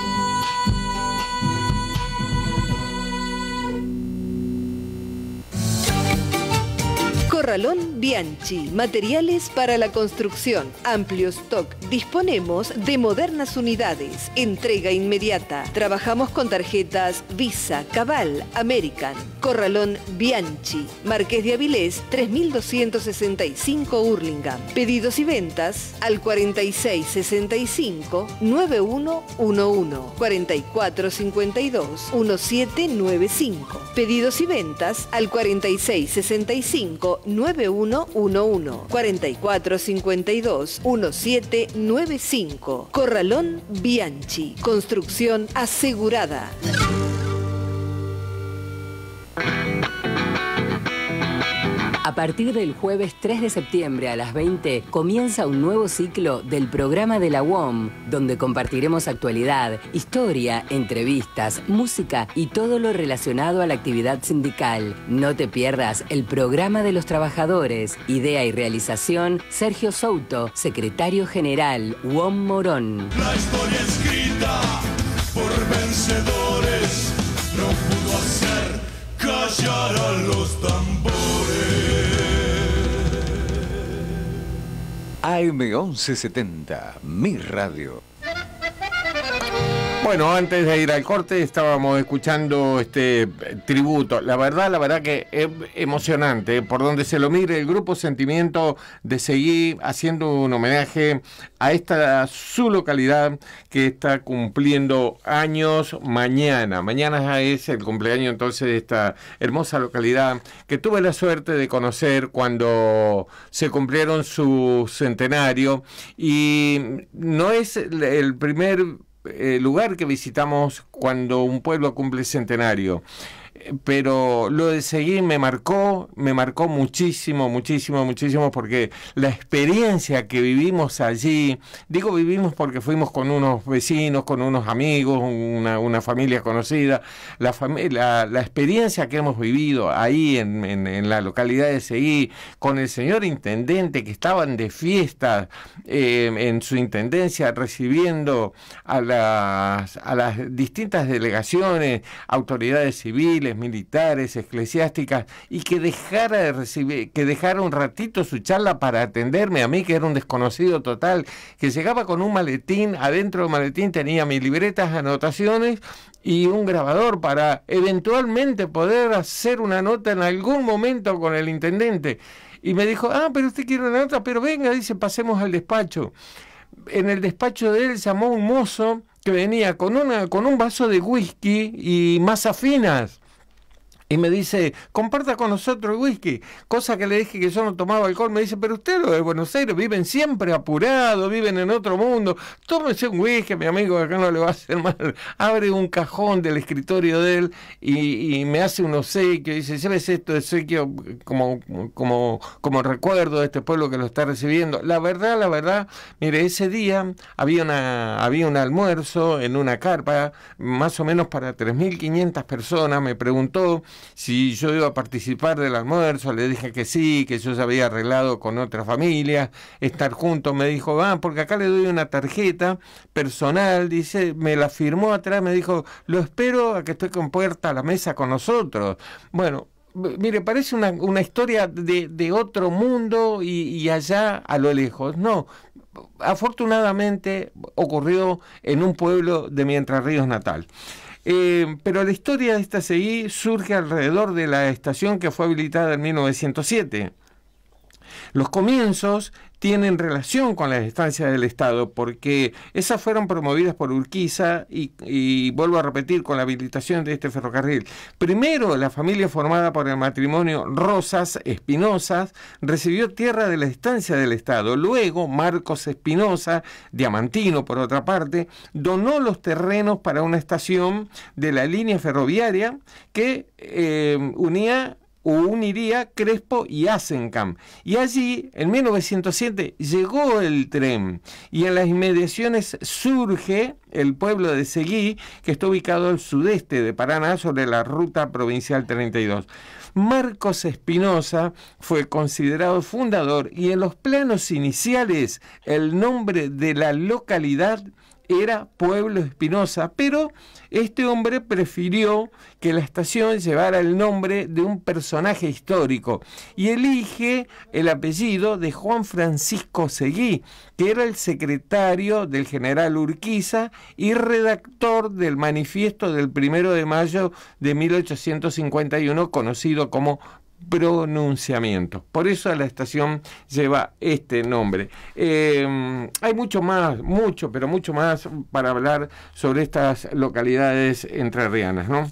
Corralón Bianchi, materiales para la construcción. Amplio stock. Disponemos de modernas unidades. Entrega inmediata. Trabajamos con tarjetas Visa, Cabal, American. Corralón Bianchi, Marqués de Avilés, tres mil doscientos sesenta y cinco Hurlingham. Pedidos y ventas al cuarenta y seis sesenta y cinco noventa y uno once, cuarenta y cuatro cincuenta y dos diecisiete noventa y cinco. Pedidos y ventas al cuarenta y seis sesenta y cinco noventa y uno once, cuarenta y cuatro cincuenta y dos diecisiete noventa y cinco. Corralón Bianchi, construcción asegurada. A partir del jueves tres de septiembre a las veinte comienza un nuevo ciclo del programa de la U O M, donde compartiremos actualidad, historia, entrevistas, música y todo lo relacionado a la actividad sindical. No te pierdas el programa de los trabajadores. Idea y realización, Sergio Souto, secretario general, U O M Morón. La historia escrita por vencedores no pudo hacer callar a los tambores. A M once setenta, Mi Radio. Bueno, antes de ir al corte estábamos escuchando este tributo. La verdad, la verdad que es emocionante. Por donde se lo mire, el grupo Sentimiento de seguir haciendo un homenaje a esta su localidad que está cumpliendo años mañana. Mañana es el cumpleaños entonces de esta hermosa localidad que tuve la suerte de conocer cuando se cumplieron su centenario. Y no es el primer Eh, lugar que visitamos cuando un pueblo cumple centenario, pero lo de seguir me marcó, me marcó muchísimo, muchísimo, muchísimo, porque la experiencia que vivimos allí, digo vivimos porque fuimos con unos vecinos, con unos amigos, una, una familia conocida, la, fami la, la experiencia que hemos vivido ahí en, en, en la localidad de Seguí, con el señor intendente que estaban de fiesta eh, en su intendencia recibiendo a las, a las distintas delegaciones, autoridades civiles, militares, eclesiásticas, y que dejara de recibir, que dejara un ratito su charla para atenderme a mí, que era un desconocido total, que llegaba con un maletín, adentro del maletín tenía mis libretas, anotaciones y un grabador para eventualmente poder hacer una nota en algún momento con el intendente. Y me dijo, ah, pero usted quiere una nota, pero venga, dice, pasemos al despacho. En el despacho de él llamó un mozo que venía con, una, con un vaso de whisky y masas finas. Y me dice, comparta con nosotros el whisky, cosa que le dije que yo no tomaba alcohol. Me dice, pero ustedes los de Buenos Aires viven siempre apurados, viven en otro mundo, tómese un whisky, mi amigo, acá no le va a hacer mal. Abre un cajón del escritorio de él y, y me hace un obsequio, y dice, llévese esto de obsequio como, como, como recuerdo de este pueblo que lo está recibiendo. La verdad, la verdad, mire, ese día había, una, había un almuerzo en una carpa, más o menos para tres mil quinientas personas. Me preguntó si yo iba a participar del almuerzo, le dije que sí, que yo ya había arreglado con otra familia estar juntos. Me dijo, ah, porque acá le doy una tarjeta personal, dice, me la firmó atrás, me dijo, lo espero a que esté con puerta a la mesa con nosotros. Bueno, mire, parece una, una historia de, de otro mundo y, y allá a lo lejos. No, afortunadamente ocurrió en un pueblo de mi Entre Ríos natal. Eh, pero la historia de esta Seguí surge alrededor de la estación que fue habilitada en mil novecientos siete. Los comienzos tienen relación con las estancias del Estado, porque esas fueron promovidas por Urquiza y, y vuelvo a repetir, con la habilitación de este ferrocarril. Primero, la familia formada por el matrimonio Rosas Espinosas recibió tierra de la estancia del Estado. Luego, Marcos Espinosa, diamantino por otra parte, donó los terrenos para una estación de la línea ferroviaria que eh, unía o uniría Crespo y Asencamp. Y allí, en mil novecientos siete, llegó el tren. Y en las inmediaciones surge el pueblo de Seguí, que está ubicado al sudeste de Paraná, sobre la ruta provincial treinta y dos. Marcos Espinosa fue considerado fundador y en los planos iniciales el nombre de la localidad era Pueblo Espinosa, pero este hombre prefirió que la estación llevara el nombre de un personaje histórico y elige el apellido de Juan Francisco Seguí, que era el secretario del general Urquiza y redactor del manifiesto del primero de mayo de mil ochocientos cincuenta y uno, conocido como Pronunciamiento. Por eso la estación lleva este nombre. Eh, hay mucho más, mucho, pero mucho más para hablar sobre estas localidades entrerrianas, ¿no?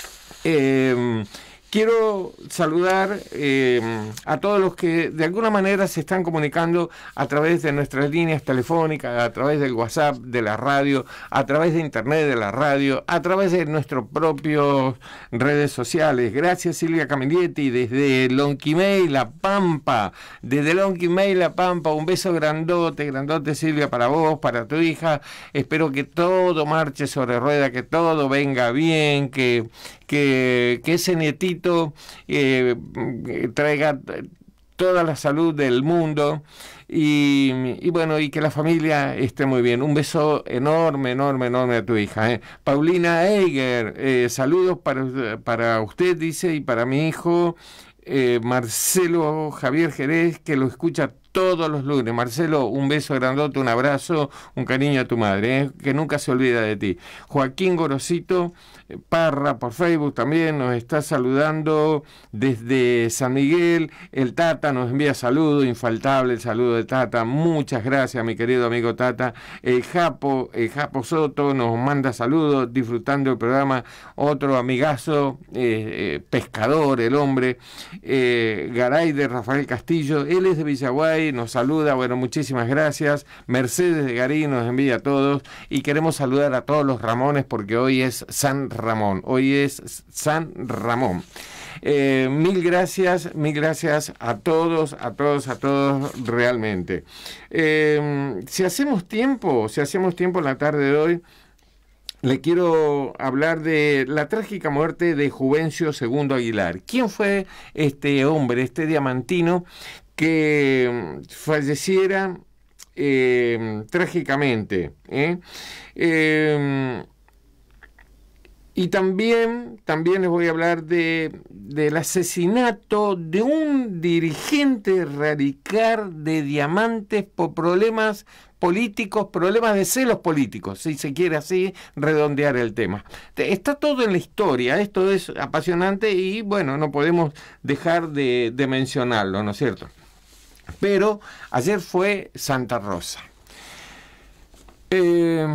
Eh, Quiero saludar eh, a todos los que de alguna manera se están comunicando a través de nuestras líneas telefónicas, a través del WhatsApp de la radio, a través de internet de la radio, a través de nuestras propias redes sociales. Gracias, Silvia Camilletti, desde Lonquimay, La Pampa. Desde Lonquimay, La Pampa, un beso grandote, grandote, Silvia, para vos, para tu hija. Espero que todo marche sobre rueda, que todo venga bien, que, que, que ese nietito Eh, traiga toda la salud del mundo y, y bueno, y que la familia esté muy bien. Un beso enorme, enorme, enorme a tu hija, ¿eh? Paulina Eiger, eh, saludos para, para usted, dice, y para mi hijo eh, Marcelo Javier Jerez, que lo escucha todos los lunes. Marcelo, un beso grandote, un abrazo, un cariño a tu madre, ¿eh? Que nunca se olvida de ti. Joaquín Gorosito Parra por Facebook también nos está saludando desde San Miguel. El Tata nos envía saludos, infaltable el saludo de Tata. Muchas gracias, mi querido amigo Tata. El Japo, el Japo Soto nos manda saludos, disfrutando el programa. Otro amigazo, eh, eh, pescador, el hombre, eh, Garay de Rafael Castillo, él es de Villaguay, nos saluda, bueno, muchísimas gracias. Mercedes de Garí nos envía a todos y queremos saludar a todos los Ramones porque hoy es San Ramón, hoy es San Ramón. Eh, mil gracias, mil gracias a todos, a todos, a todos realmente. Eh, si hacemos tiempo, si hacemos tiempo en la tarde de hoy, le quiero hablar de la trágica muerte de Juvencio segundo Aguilar. ¿Quién fue este hombre, este diamantino, que falleciera eh, trágicamente? ¿eh? Eh, Y también, también les voy a hablar de, del asesinato de un dirigente radical de Diamantes por problemas políticos, problemas de celos políticos, si se quiere así redondear el tema. Está todo en la historia, esto es apasionante y bueno, no podemos dejar de, de mencionarlo, ¿no es cierto? Pero ayer fue Santa Rosa. Eh...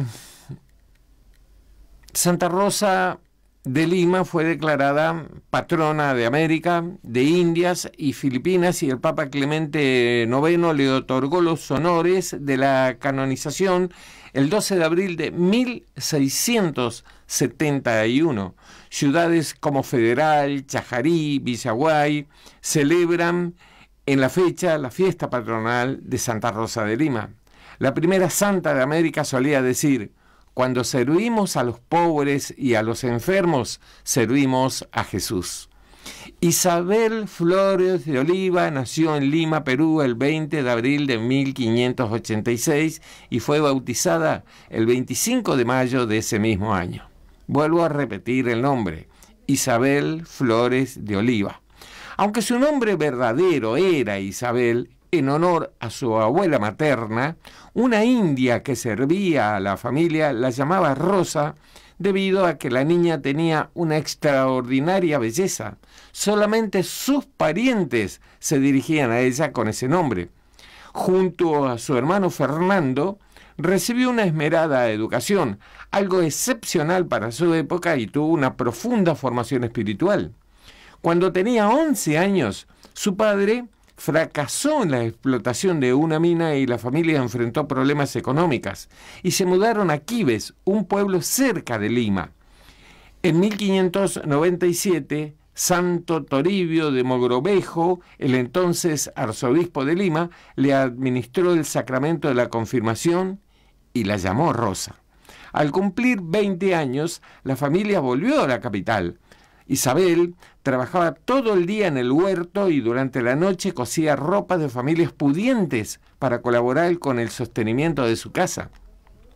Santa Rosa de Lima fue declarada patrona de América, de Indias y Filipinas, y el Papa Clemente noveno le otorgó los honores de la canonización el doce de abril de mil seiscientos setenta y uno. Ciudades como Federal, Chajarí, Villaguay celebran en la fecha la fiesta patronal de Santa Rosa de Lima. La primera santa de América solía decir: cuando servimos a los pobres y a los enfermos, servimos a Jesús. Isabel Flores de Oliva nació en Lima, Perú, el veinte de abril de mil quinientos ochenta y seis y fue bautizada el veinticinco de mayo de ese mismo año. Vuelvo a repetir el nombre: Isabel Flores de Oliva. Aunque su nombre verdadero era Isabel, en honor a su abuela materna, una india que servía a la familia la llamaba Rosa debido a que la niña tenía una extraordinaria belleza. Solamente sus parientes se dirigían a ella con ese nombre. Junto a su hermano Fernando, recibió una esmerada educación, algo excepcional para su época, y tuvo una profunda formación espiritual. Cuando tenía once años, su padre fracasó en la explotación de una mina y la familia enfrentó problemas económicos y se mudaron a Quibes, un pueblo cerca de Lima. En mil quinientos noventa y siete, Santo Toribio de Mogrovejo, el entonces arzobispo de Lima, le administró el sacramento de la confirmación y la llamó Rosa. Al cumplir veinte años, la familia volvió a la capital. Isabel trabajaba todo el día en el huerto y durante la noche cosía ropa de familias pudientes para colaborar con el sostenimiento de su casa.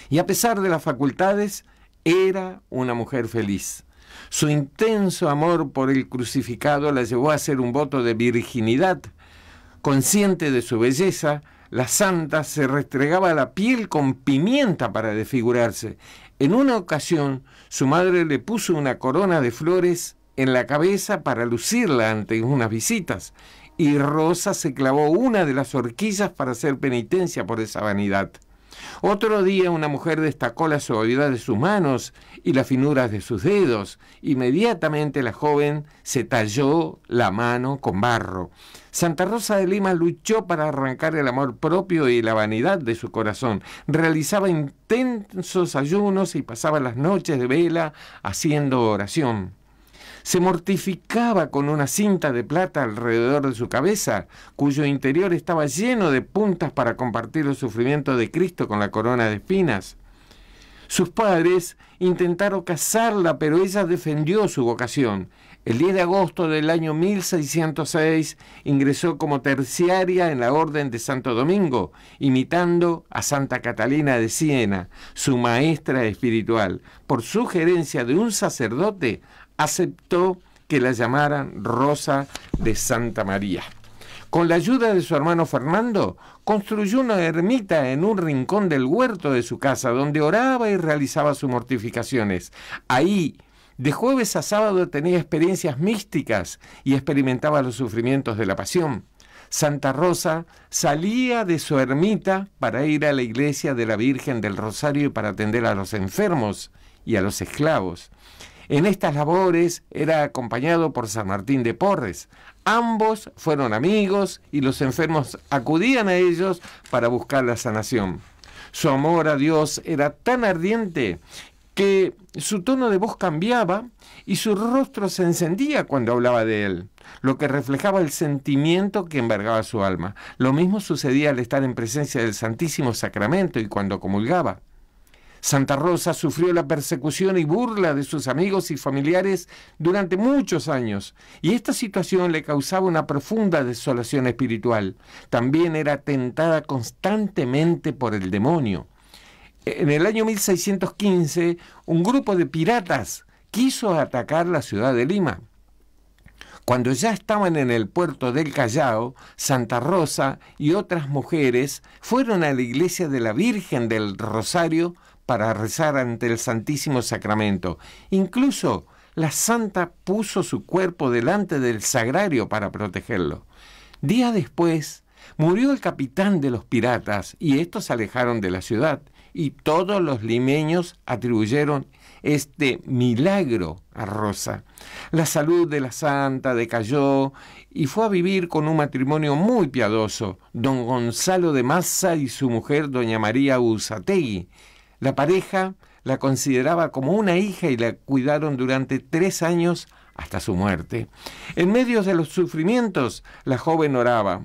Y a pesar de las facultades, era una mujer feliz. Su intenso amor por el crucificado la llevó a hacer un voto de virginidad. Consciente de su belleza, la santa se restregaba la piel con pimienta para desfigurarse. En una ocasión, su madre le puso una corona de flores en la cabeza para lucirla ante unas visitas, y Rosa se clavó una de las horquillas para hacer penitencia por esa vanidad. Otro día una mujer destacó la suavidad de sus manos y las finuras de sus dedos. Inmediatamente la joven se talló la mano con barro. Santa Rosa de Lima luchó para arrancar el amor propio y la vanidad de su corazón. Realizaba intensos ayunos y pasaba las noches de vela haciendo oración. Se mortificaba con una cinta de plata alrededor de su cabeza, cuyo interior estaba lleno de puntas para compartir el sufrimiento de Cristo con la corona de espinas. Sus padres intentaron casarla, pero ella defendió su vocación. El diez de agosto del año mil seiscientos seis ingresó como terciaria en la Orden de Santo Domingo, imitando a Santa Catalina de Siena, su maestra espiritual. Por sugerencia de un sacerdote, aceptó que la llamaran Rosa de Santa María. Con la ayuda de su hermano Fernando, construyó una ermita en un rincón del huerto de su casa, donde oraba y realizaba sus mortificaciones. Ahí, de jueves a sábado, tenía experiencias místicas y experimentaba los sufrimientos de la pasión. Santa Rosa salía de su ermita para ir a la iglesia de la Virgen del Rosario y para atender a los enfermos y a los esclavos. En estas labores era acompañado por San Martín de Porres. Ambos fueron amigos y los enfermos acudían a ellos para buscar la sanación. Su amor a Dios era tan ardiente que su tono de voz cambiaba y su rostro se encendía cuando hablaba de él, lo que reflejaba el sentimiento que embargaba su alma. Lo mismo sucedía al estar en presencia del Santísimo Sacramento y cuando comulgaba. Santa Rosa sufrió la persecución y burla de sus amigos y familiares durante muchos años, y esta situación le causaba una profunda desolación espiritual. También era tentada constantemente por el demonio. En el año mil seiscientos quince, un grupo de piratas quiso atacar la ciudad de Lima. Cuando ya estaban en el puerto del Callao, Santa Rosa y otras mujeres fueron a la iglesia de la Virgen del Rosario para rezar ante el Santísimo Sacramento. Incluso la santa puso su cuerpo delante del sagrario para protegerlo. Días después murió el capitán de los piratas y estos se alejaron de la ciudad, y todos los limeños atribuyeron este milagro a Rosa. La salud de la santa decayó y fue a vivir con un matrimonio muy piadoso, don Gonzalo de Massa y su mujer doña María Usategui. La pareja la consideraba como una hija y la cuidaron durante tres años hasta su muerte. En medio de los sufrimientos, la joven oraba: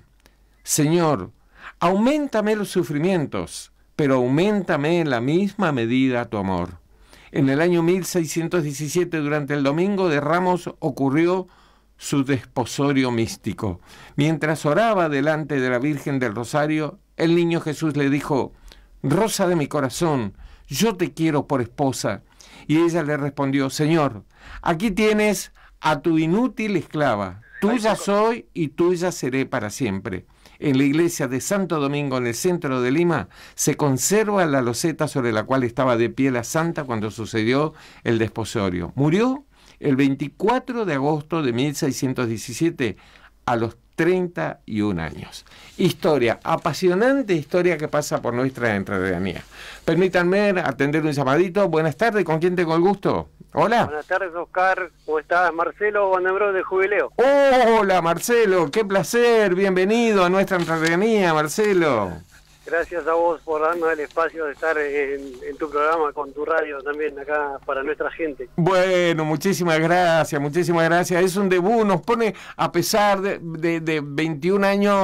Señor, auméntame los sufrimientos, pero auméntame en la misma medida tu amor. En el año mil seiscientos diecisiete, durante el Domingo de Ramos, ocurrió su desposorio místico. Mientras oraba delante de la Virgen del Rosario, el niño Jesús le dijo: Rosa de mi corazón, yo te quiero por esposa. Y ella le respondió: Señor, aquí tienes a tu inútil esclava, tuya soy y tuya seré para siempre. En la iglesia de Santo Domingo, en el centro de Lima, se conserva la loseta sobre la cual estaba de pie la santa cuando sucedió el desposorio. Murió el veinticuatro de agosto de mil seiscientos diecisiete a los treinta y un años. Historia, apasionante historia que pasa por nuestra entretenida. Permítanme atender un llamadito. Buenas tardes, ¿con quién tengo el gusto? Hola. Buenas tardes, Oscar. ¿Cómo estás? Marcelo Vandembro de Jubileo. Hola, Marcelo. Qué placer. Bienvenido a nuestra entretenida, Marcelo. Gracias a vos por darnos el espacio de estar en, en tu programa, con tu radio también acá para nuestra gente. Bueno, muchísimas gracias, muchísimas gracias. Es un debut, nos pone, a pesar de, de, de veintiún años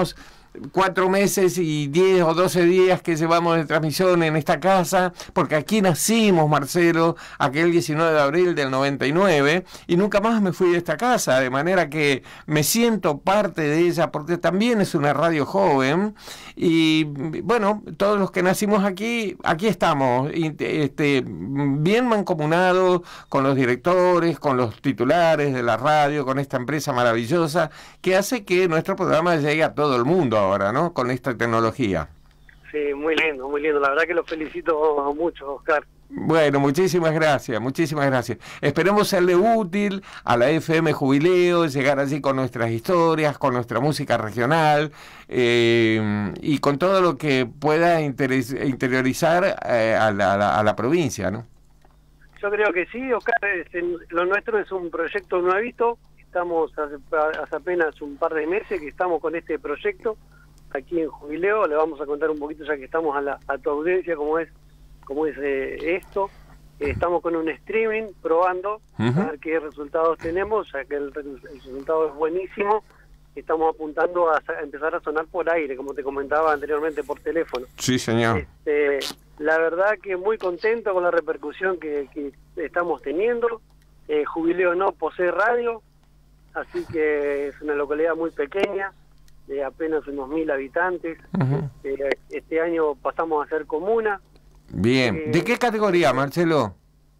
cuatro meses y diez o doce días que llevamos de transmisión en esta casa, porque aquí nacimos, Marcelo, aquel diecinueve de abril del noventa y nueve, y nunca más me fui de esta casa, de manera que me siento parte de ella, porque también es una radio joven, y bueno, todos los que nacimos aquí, aquí estamos, este, bien mancomunados con los directores, con los titulares de la radio, con esta empresa maravillosa, que hace que nuestro programa llegue a todo el mundo ahora, ¿no? Con esta tecnología. Sí, muy lindo, muy lindo. La verdad que lo felicito mucho, Oscar. Bueno, muchísimas gracias, muchísimas gracias. Esperemos serle útil a la F M Jubileo, llegar allí con nuestras historias, con nuestra música regional eh, y con todo lo que pueda interiorizar eh, a, la, a, la, a la provincia, ¿no? Yo creo que sí, Oscar. Este, lo nuestro es un proyecto nuevito. Estamos hace, hace apenas un par de meses que estamos con este proyecto aquí en Jubileo. Le vamos a contar un poquito, ya que estamos a, la, a tu audiencia, cómo es cómo es eh, esto. Eh, estamos con un streaming probando, uh-huh. a ver qué resultados tenemos, ya que el, el resultado es buenísimo. Estamos apuntando a, a empezar a sonar por aire, como te comentaba anteriormente, por teléfono. Sí, señor. Este, la verdad que muy contento con la repercusión que, que estamos teniendo. Eh, Jubileo no posee radio, así que es una localidad muy pequeña, de apenas unos mil habitantes. Uh-huh. Este, este año pasamos a ser comuna. Bien. Eh, ¿De qué categoría, Marcelo?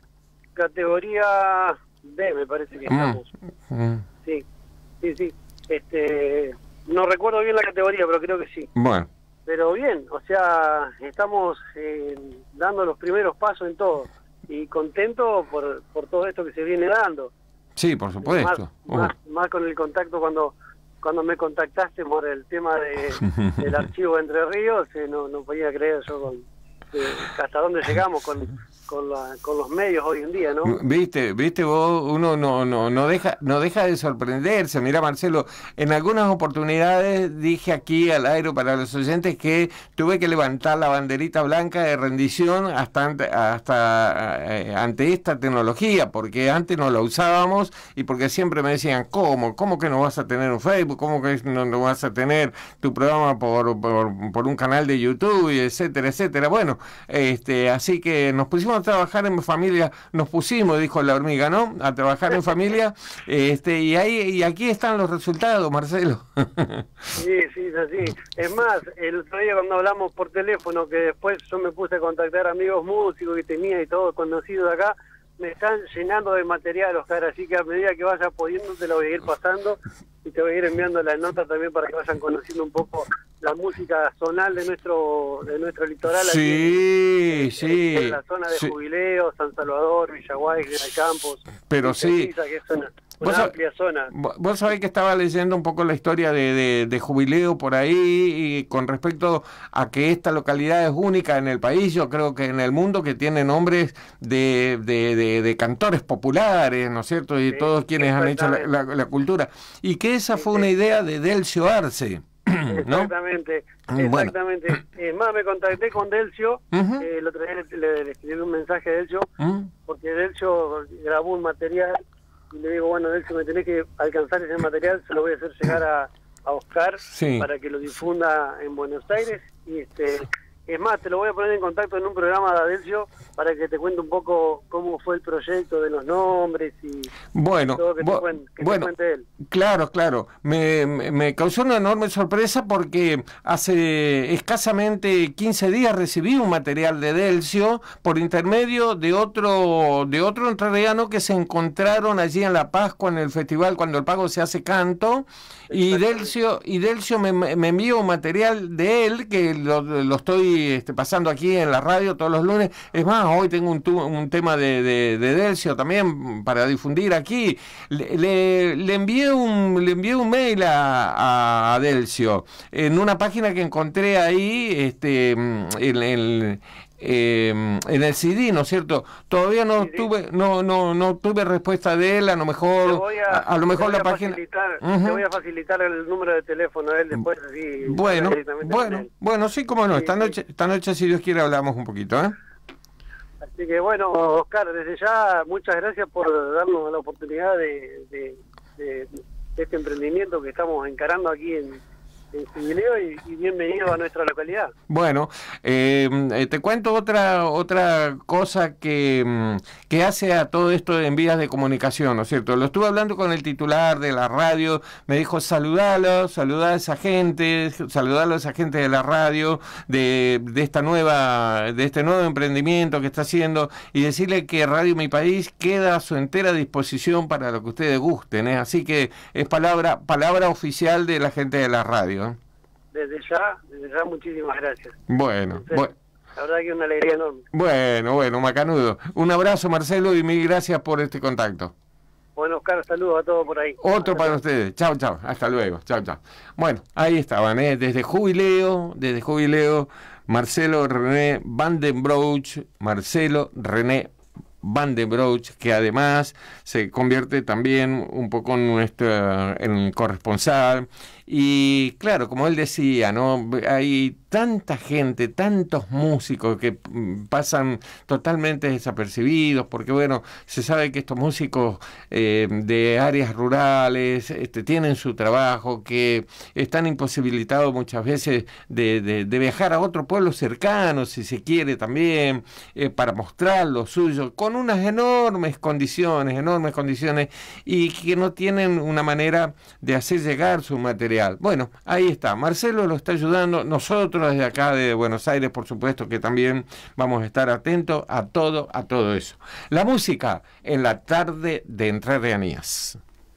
Categoría B, me parece que estamos. Mm. Sí, sí, sí. Este, no recuerdo bien la categoría, pero creo que sí. Bueno. Pero bien, o sea, estamos eh, dando los primeros pasos en todo. Y contento por, por todo esto que se viene dando. Sí, por supuesto. Más, uh. más, más con el contacto cuando cuando me contactaste por el tema de, del archivo Entre Ríos, eh, no, no podía creer yo con, eh, hasta dónde llegamos con, con, la, con los medios hoy en día, ¿no? Viste, viste vos, uno no no no deja no deja de sorprenderse. Mira, Marcelo, en algunas oportunidades dije aquí al aire para los oyentes que tuve que levantar la banderita blanca de rendición hasta ante, hasta eh, ante esta tecnología, porque antes no la usábamos y porque siempre me decían, ¿cómo? ¿Cómo que no vas a tener un Facebook? ¿Cómo que no, no vas a tener tu programa por, por, por un canal de YouTube, y etcétera, etcétera? Bueno, este, así que nos pusimos a trabajar en familia, nos pusimos, dijo la hormiga, ¿no? A trabajar en familia, este, y ahí y aquí están los resultados, Marcelo. Sí, sí, es así. Es más, el otro día cuando hablamos por teléfono, que después yo me puse a contactar amigos músicos que tenía y todos conocidos acá, me están llenando de material, Oscar, así que a medida que vaya pudiendo te lo voy a ir pasando y te voy a ir enviando la nota también para que vayan conociendo un poco la música zonal de nuestro de nuestro litoral. Sí, aquí en, sí. En la zona de sí. Jubileo, San Salvador, Villaguay, General Campos. Pero sí. Precisa, que es una, una amplia zona. Vos sabés que estaba leyendo un poco la historia de, de, de Jubileo por ahí, y con respecto a que esta localidad es única en el país, yo creo que en el mundo, que tiene nombres de, de, de, de cantores populares, ¿no es cierto? Y sí, todos quienes han hecho la, la, la cultura. Y que esa fue una idea de Delcio Arce. ¿No? Exactamente, exactamente. Bueno. Es más, me contacté con Delcio, uh-huh. eh, el otro día le, le, le escribí un mensaje a Delcio, uh-huh. porque Delcio grabó un material, y le digo, bueno, Delcio, me tenés que alcanzar ese material, se lo voy a hacer llegar a, a Oscar, sí. para que lo difunda en Buenos Aires, y este... Es más, te lo voy a poner en contacto en un programa de Adelcio para que te cuente un poco cómo fue el proyecto de los nombres y bueno, todo que, te, cuen, que bueno, te cuente él. Claro, claro. Me, me, me causó una enorme sorpresa porque hace escasamente quince días recibí un material de Delcio por intermedio de otro de otro entrerriano que se encontraron allí en La Pascua, en el festival Cuando el Pago se hace canto, y Delcio, y Delcio me, me envió un material de él que lo, lo estoy Este, pasando aquí en la radio todos los lunes. Es más, hoy tengo un, tu, un tema de, de, de Delcio también para difundir aquí. Le, le, le envié un le envié un mail a, a Delcio en una página que encontré ahí, este, en el Eh, en el C D, ¿no es cierto? Todavía no C D. tuve no no no tuve respuesta de él. A lo mejor a, a, a lo mejor la página uh-huh. Te voy a facilitar el número de teléfono de él después, así, bueno bueno bueno sí, cómo no, sí, esta sí. noche esta noche si Dios quiere hablamos un poquito, ¿eh? Así que bueno, Oscar, desde ya muchas gracias por darnos la oportunidad de, de, de, de este emprendimiento que estamos encarando aquí en en Jubileo y, y bienvenido a nuestra localidad. Bueno, eh, te cuento otra otra cosa que, que hace a todo esto en vías de comunicación, ¿no es cierto? Lo estuve hablando con el titular de la radio, me dijo saludalo, saludar a esa gente, saludar a esa gente de la radio, de, de esta nueva, de este nuevo emprendimiento que está haciendo, y decirle que Radio Mi País queda a su entera disposición para lo que ustedes gusten, ¿eh? Así que es palabra, palabra oficial de la gente de la radio. Desde ya, desde ya muchísimas gracias. Bueno, Entonces, bueno. La verdad que es una alegría enorme. Bueno, bueno, macanudo. Un abrazo, Marcelo, y mil gracias por este contacto. Bueno, Oscar, saludos a todos por ahí. Otro para ustedes. Chao, chao. Hasta luego. Chao, chao. Bueno, ahí estaban, ¿eh? Desde Jubileo, desde Jubileo, Marcelo René Van den Broek, Marcelo René Van den Broek, que además se convierte también un poco en nuestro en corresponsal. Y claro, como él decía, ¿no? Hay tanta gente, tantos músicos que pasan totalmente desapercibidos, porque bueno, se sabe que estos músicos eh, de áreas rurales este, tienen su trabajo, que están imposibilitados muchas veces de, de, de viajar a otro pueblo cercano, si se quiere también, eh, para mostrar lo suyo, con unas enormes condiciones, enormes condiciones, y que no tienen una manera de hacer llegar su material. Bueno, ahí está, Marcelo lo está ayudando, nosotros desde acá de Buenos Aires, por supuesto que también vamos a estar atentos a todo, a todo eso. La música en la tarde de Entrerrianías.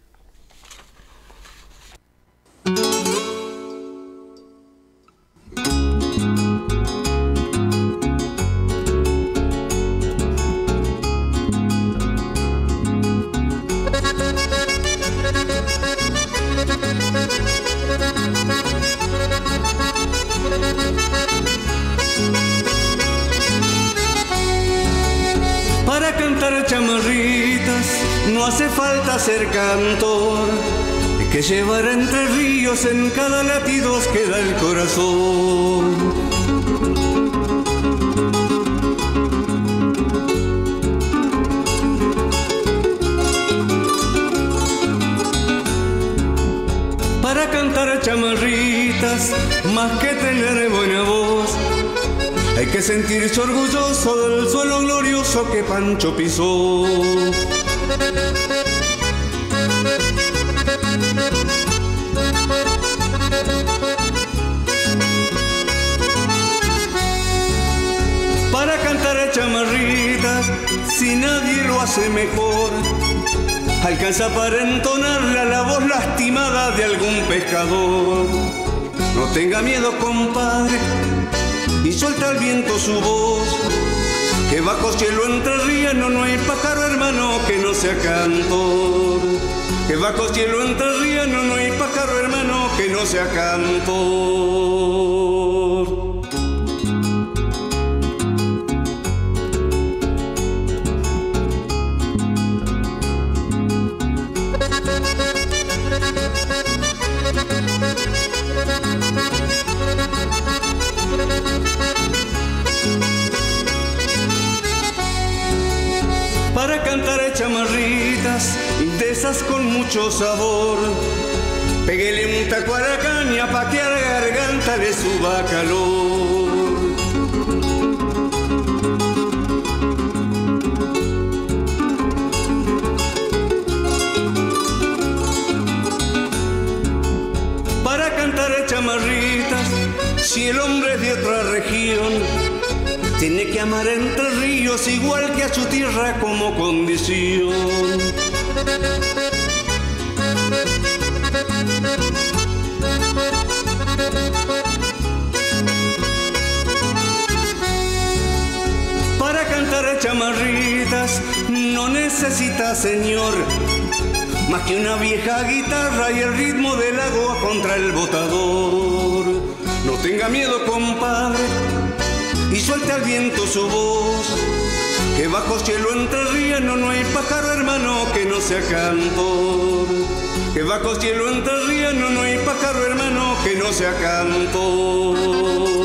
Para cantar chamarritas no hace falta ser cantor, hay que llevar entre ríos en cada latido queda el corazón. Para cantar chamarritas, más que tener buena voz, hay que sentirse orgulloso del suelo glorioso que Pancho pisó. Para cantar chamarritas, si nadie lo hace mejor, alcanza para entonarla la voz lastimada de algún pescador. No tenga miedo, compadre, y suelta al viento su voz, que bajo cielo entrerriano no hay pájaro hermano que no sea cantor, que bajo cielo entrerriano no hay pájaro hermano que no sea cantor. Para cantar chamarritas de esas con mucho sabor, péguele un taco a la caña pa' que a la garganta le suba calor. Para cantar chamarritas, si el hombre es de otra región, tiene que amar Entre Ríos igual que a su tierra como condición. Para cantar chamarritas no necesita, señor, más que una vieja guitarra y el ritmo del agua contra el botador. No tenga miedo, compadre, y suelte al viento su voz, que bajo cielo entrerriano no hay pájaro hermano que no sea cantor, que bajo cielo entrerriano no hay pájaro hermano que no sea cantor.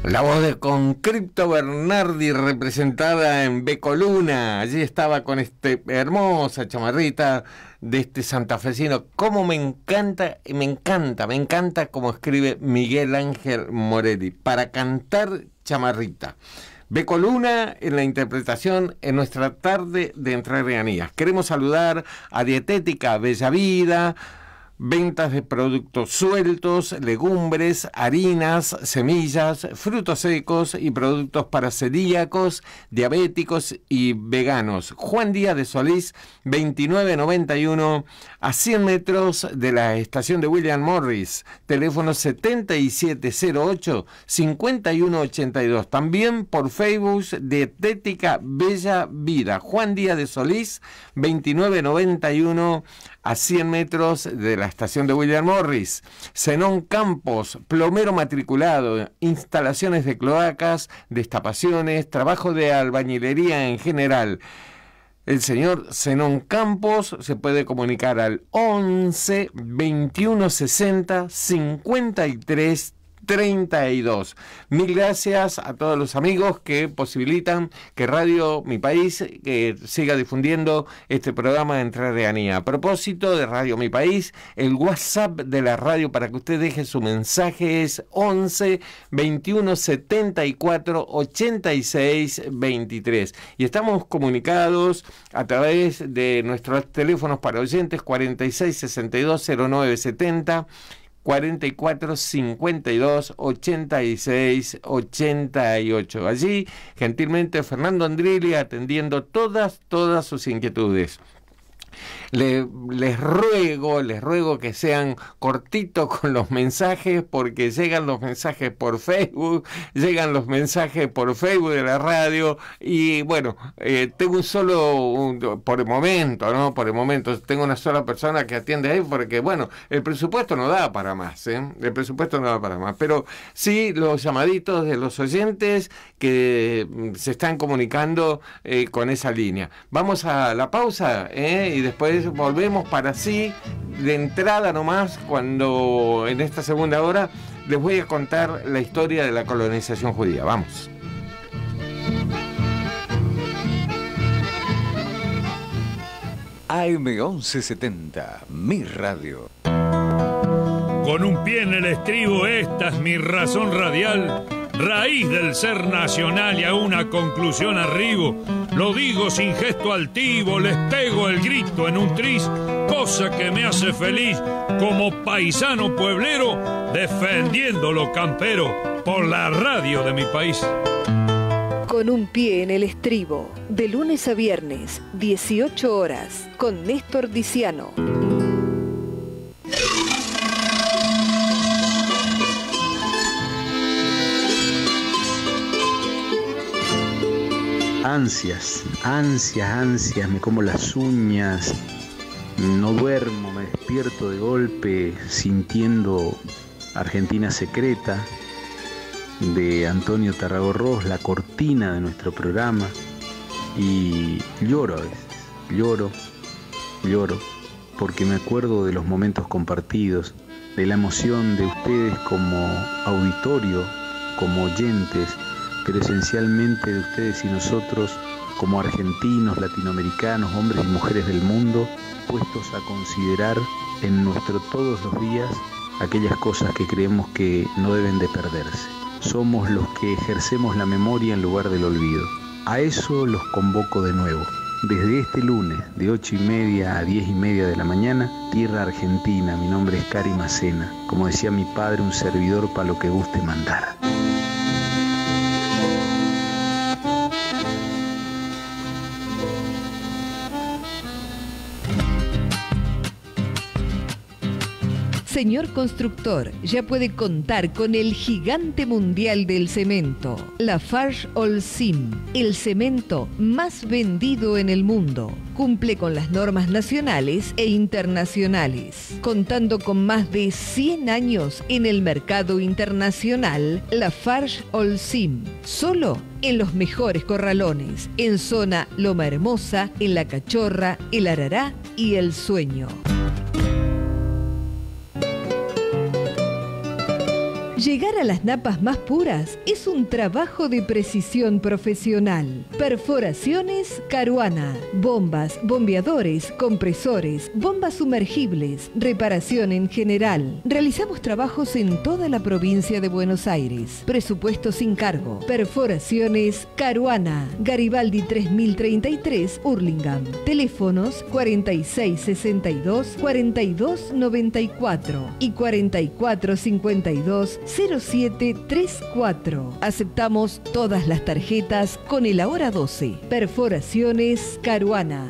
La voz de Concripto Bernardi representada en Becoluna. Allí estaba con este hermosa chamarrita de este santafesino. Cómo me encanta, me encanta, me encanta cómo escribe Miguel Ángel Morelli. Para cantar chamarrita. Becoluna en la interpretación en nuestra tarde de entrerrianías. Queremos saludar a Dietética Bella Vida, ventas de productos sueltos, legumbres, harinas, semillas, frutos secos y productos para celíacos, diabéticos y veganos. Juan Díaz de Solís, veintinueve noventa y uno, a cien metros de la estación de William Morris. Teléfono setenta y siete cero ocho, cincuenta y uno ochenta y dos. También por Facebook, Dietética Bella Vida. Juan Díaz de Solís, veintinueve noventa y uno, a cien metros de la estación de William Morris. Zenón Campos, plomero matriculado, instalaciones de cloacas, destapaciones, trabajo de albañilería en general. El señor Zenón Campos se puede comunicar al once, veintiuno sesenta, cincuenta y tres treinta y dos. Mil gracias a todos los amigos que posibilitan que Radio Mi País que siga difundiendo este programa de Entrerrianía. A propósito de Radio Mi País, el WhatsApp de la radio para que usted deje su mensaje es once, veintiuno setenta y cuatro, ochenta y seis veintitrés. Y estamos comunicados a través de nuestros teléfonos para oyentes cuarenta y seis sesenta y dos cero nueve setenta, cuarenta y cuatro cincuenta y dos ochenta y seis ochenta y ocho. Allí, gentilmente, Fernando Andrilli atendiendo todas, todas sus inquietudes. Le, les ruego, les ruego que sean cortitos con los mensajes, porque llegan los mensajes por Facebook, llegan los mensajes por Facebook de la radio, y bueno, eh, tengo un solo, un, por el momento, ¿no? Por el momento, tengo una sola persona que atiende ahí, porque bueno, el presupuesto no da para más, ¿eh? El presupuesto no da para más, pero sí los llamaditos de los oyentes que se están comunicando eh, con esa línea. Vamos a la pausa, ¿eh? Y después volvemos para así, de entrada nomás, cuando en esta segunda hora les voy a contar la historia de la colonización judía. Vamos. A M once setenta, mi radio. Con un pie en el estribo, esta es mi razón radial. Raíz del ser nacional y a una conclusión arribo. Lo digo sin gesto altivo, les pego el grito en un tris, cosa que me hace feliz como paisano pueblero, defendiendo lo campero por la radio de mi país. Con un pie en el estribo, de lunes a viernes, dieciocho horas, con Néstor Diciano. Ansias, ansias, ansias, me como las uñas, no duermo, me despierto de golpe sintiendo Argentina Secreta de Antonio Tarragorros, la cortina de nuestro programa, y lloro a veces, lloro, lloro, porque me acuerdo de los momentos compartidos, de la emoción de ustedes como auditorio, como oyentes, pero esencialmente de ustedes y nosotros como argentinos, latinoamericanos, hombres y mujeres del mundo, puestos a considerar en nuestro todos los días aquellas cosas que creemos que no deben de perderse. Somos los que ejercemos la memoria en lugar del olvido. A eso los convoco de nuevo. Desde este lunes, de ocho y media a diez y media de la mañana, Tierra Argentina, mi nombre es Cari Macena. Como decía mi padre, un servidor para lo que guste mandar. Señor constructor, ya puede contar con el gigante mundial del cemento, Lafarge Holcim, el cemento más vendido en el mundo. Cumple con las normas nacionales e internacionales. Contando con más de cien años en el mercado internacional, Lafarge Holcim, solo en los mejores corralones, en zona Loma Hermosa, en La Cachorra, El Arará y El Sueño. Llegar a las napas más puras es un trabajo de precisión profesional. Perforaciones Caruana. Bombas, bombeadores, compresores, bombas sumergibles, reparación en general. Realizamos trabajos en toda la provincia de Buenos Aires. Presupuesto sin cargo. Perforaciones Caruana. Garibaldi tres mil treinta y tres, Hurlingham. Teléfonos cuarenta y seis sesenta y dos, cuarenta y dos noventa y cuatro y cuarenta y cuatro cincuenta y dos, cero siete treinta y cuatro. Aceptamos todas las tarjetas con el Ahora doce. Perforaciones Caruana.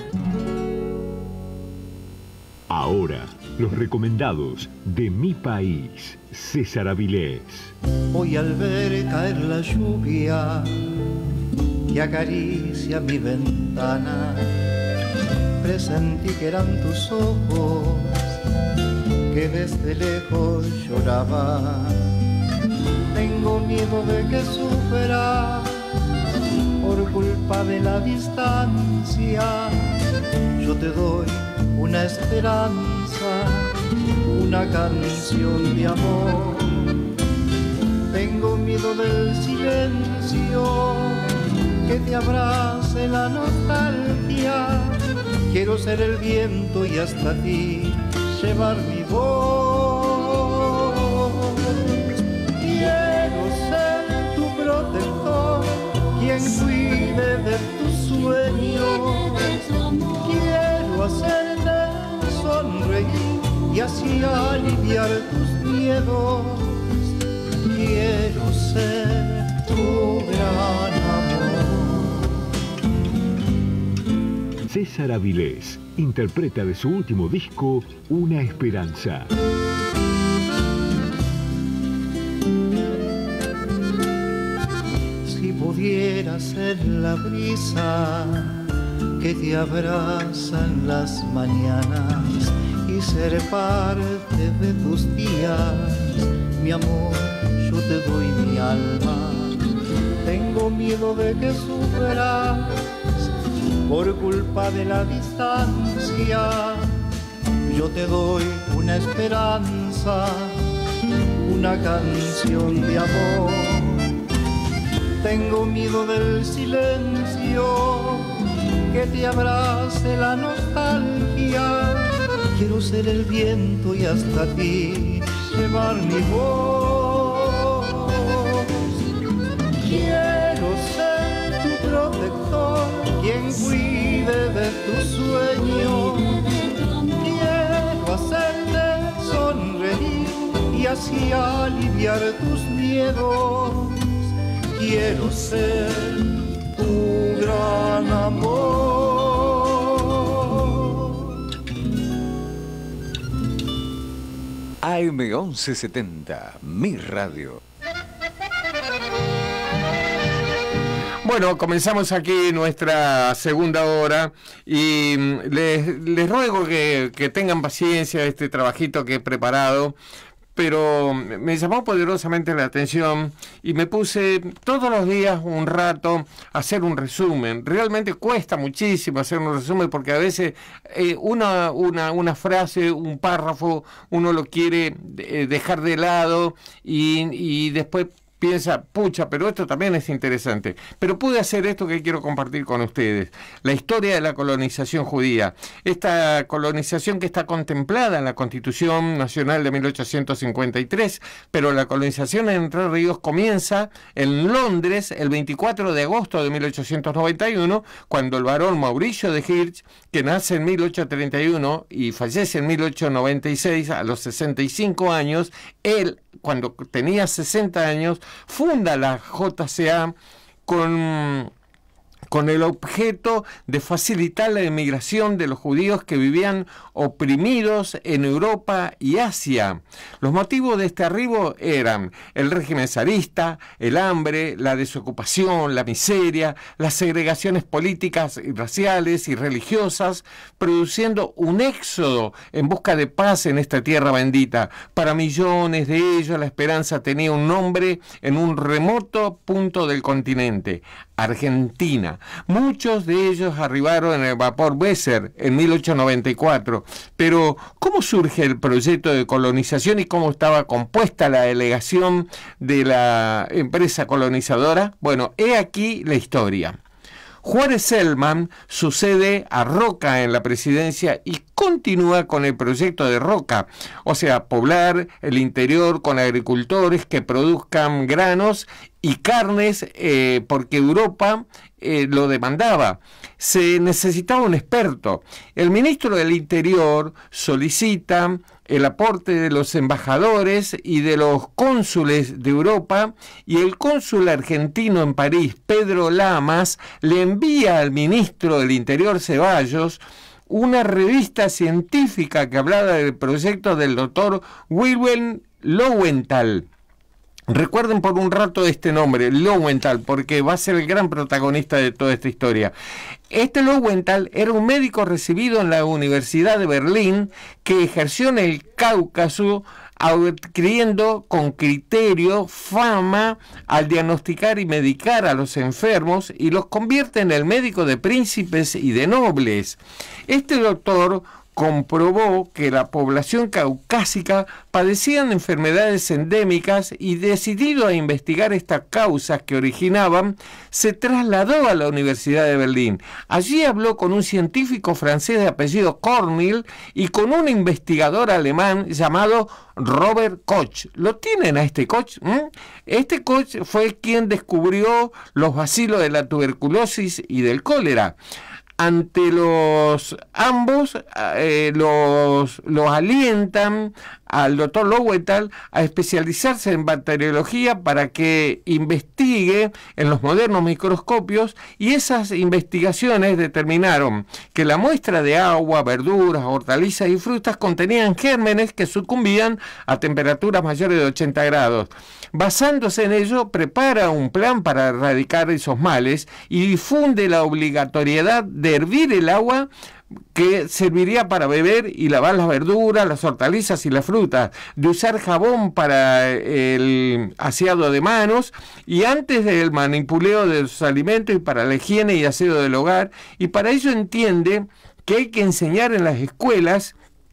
Ahora, los recomendados de Mi País. César Avilés. Hoy al ver caer la lluvia que acaricia mi ventana, presentí que eran tus ojos que desde lejos lloraban. Tengo miedo de que sufra por culpa de la distancia. Yo te doy una esperanza, una canción de amor. Tengo miedo del silencio, que te abrace la nostalgia. Quiero ser el viento y hasta ti llevar mi voz. Quiero ser tu protector, quien cuide de tus sueños. Quiero hacerte sonreír y así aliviar tus miedos. Quiero ser tu gran amor. César Avilés interpreta de su último disco Una Esperanza. Si pudiera ser la brisa que te abraza en las mañanas y ser parte de tus días, mi amor, yo te doy mi alma. Tengo miedo de que sufras por culpa de la distancia. Yo te doy una esperanza, una canción de amor. Tengo miedo del silencio, que te abrace la nostalgia. Quiero ser el viento y hasta ti llevar mi voz. Quiero ser tu protector, quien cuide de tus sueños. Quiero hacerte sonreír y así aliviar tus miedos. Quiero ser tu gran amor. A M once setenta, Mi Radio. Bueno, comenzamos aquí nuestra segunda hora y les, les ruego que, que tengan paciencia de este trabajito que he preparado, pero me llamó poderosamente la atención y me puse todos los días un rato a hacer un resumen. Realmente cuesta muchísimo hacer un resumen porque a veces eh, una, una, una frase, un párrafo, uno lo quiere eh, dejar de lado y, y después piensa, pucha, pero esto también es interesante. Pero pude hacer esto que quiero compartir con ustedes. La historia de la colonización judía. Esta colonización que está contemplada en la Constitución Nacional de mil ochocientos cincuenta y tres, pero la colonización en Entre Ríos comienza en Londres el veinticuatro de agosto de mil ochocientos noventa y uno, cuando el varón Mauricio de Hirsch, que nace en mil ochocientos treinta y uno y fallece en mil ochocientos noventa y seis a los sesenta y cinco años, él, cuando tenía sesenta años, funda la J C A con, con el objeto de facilitar la emigración de los judíos que vivían oprimidos en Europa y Asia. Los motivos de este arribo eran el régimen zarista, el hambre, la desocupación, la miseria, las segregaciones políticas y raciales y religiosas, produciendo un éxodo en busca de paz en esta tierra bendita. Para millones de ellos la esperanza tenía un nombre en un remoto punto del continente: Argentina. Muchos de ellos arribaron en el vapor Weser en mil ochocientos noventa y cuatro. Pero, ¿cómo surge el proyecto de colonización y cómo estaba compuesta la delegación de la empresa colonizadora? Bueno, he aquí la historia. Juárez Celman sucede a Roca en la presidencia y continúa con el proyecto de Roca, o sea, poblar el interior con agricultores que produzcan granos y carnes, eh, porque Europa eh, lo demandaba. Se necesitaba un experto. El ministro del Interior solicita el aporte de los embajadores y de los cónsules de Europa, y el cónsul argentino en París, Pedro Lamas, le envía al ministro del Interior, Ceballos, una revista científica que hablaba del proyecto del doctor Wilhelm Lowenthal. Recuerden por un rato este nombre, Lowenthal, porque va a ser el gran protagonista de toda esta historia. Este Lowenthal era un médico recibido en la Universidad de Berlín que ejerció en el Cáucaso, adquiriendo con criterio fama al diagnosticar y medicar a los enfermos y los convierte en el médico de príncipes y de nobles. Este doctor comprobó que la población caucásica padecían enfermedades endémicas y, decidido a investigar estas causas que originaban, se trasladó a la Universidad de Berlín. Allí habló con un científico francés de apellido Cornil y con un investigador alemán llamado Robert Koch. ¿Lo tienen a este Koch? ¿Mm? Este Koch fue quien descubrió los bacilos de la tuberculosis y del cólera. Ante los ambos, eh, los, los alientan al doctor Lowenthal a especializarse en bacteriología para que investigue en los modernos microscopios, y esas investigaciones determinaron que la muestra de agua, verduras, hortalizas y frutas contenían gérmenes que sucumbían a temperaturas mayores de ochenta grados. Basándose en ello, prepara un plan para erradicar esos males y difunde la obligatoriedad de hervir el agua que serviría para beber y lavar las verduras, las hortalizas y las frutas, de usar jabón para el aseado de manos y antes del manipuleo de los alimentos y para la higiene y aseo del hogar, y para ello entiende que hay que enseñar en las escuelas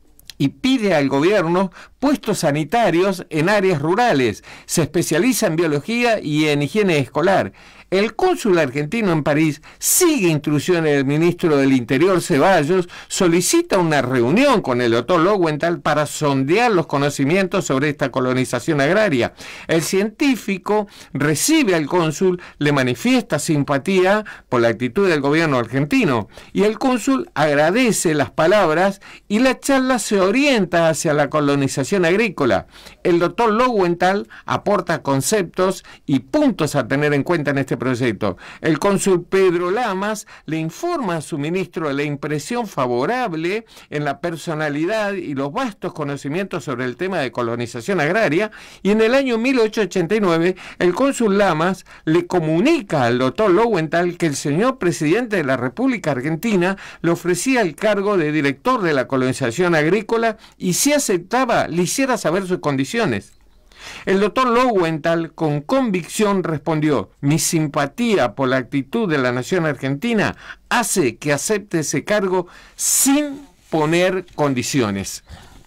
y pide al gobierno puestos sanitarios en áreas rurales. Se especializa en biología y en higiene escolar. El cónsul argentino en París sigue instrucciones del ministro del Interior, Ceballos, solicita una reunión con el doctor Lowenthal para sondear los conocimientos sobre esta colonización agraria. El científico recibe al cónsul, le manifiesta simpatía por la actitud del gobierno argentino, y el cónsul agradece las palabras y la charla se orienta hacia la colonización agrícola. El doctor Lowenthal aporta conceptos y puntos a tener en cuenta en este proyecto. El cónsul Pedro Lamas le informa a su ministro de la impresión favorable en la personalidad y los vastos conocimientos sobre el tema de colonización agraria, y en el año mil ochocientos ochenta y nueve el cónsul Lamas le comunica al doctor Lowenthal que el señor presidente de la República Argentina le ofrecía el cargo de director de la colonización agrícola y, si aceptaba, le hiciera saber sus condiciones. El doctor Lowenthal con convicción respondió: mi simpatía por la actitud de la nación argentina hace que acepte ese cargo sin poner condiciones.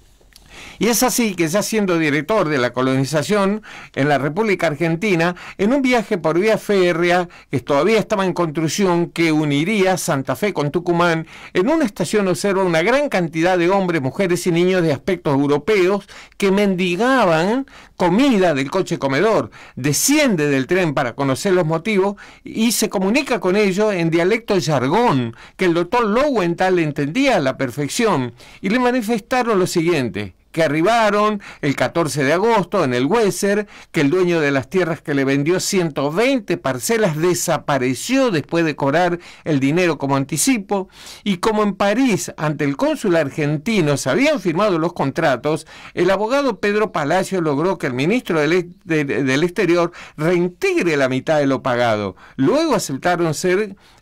Y es así que, ya siendo director de la colonización en la República Argentina, en un viaje por vía férrea que todavía estaba en construcción, que uniría Santa Fe con Tucumán, en una estación observa una gran cantidad de hombres, mujeres y niños de aspectos europeos que mendigaban comida del coche comedor. Desciende del tren para conocer los motivos y se comunica con ellos en dialecto jargón, que el doctor Lowenthal entendía a la perfección, y le manifestaron lo siguiente: que arribaron el catorce de agosto en el Weser, que el dueño de las tierras que le vendió ciento veinte parcelas desapareció después de cobrar el dinero como anticipo, y como en París ante el cónsul argentino se habían firmado los contratos, el abogado Pedro Palacio logró que el ministro del, de, del Exterior reintegre la mitad de lo pagado. Luego aceptaron ser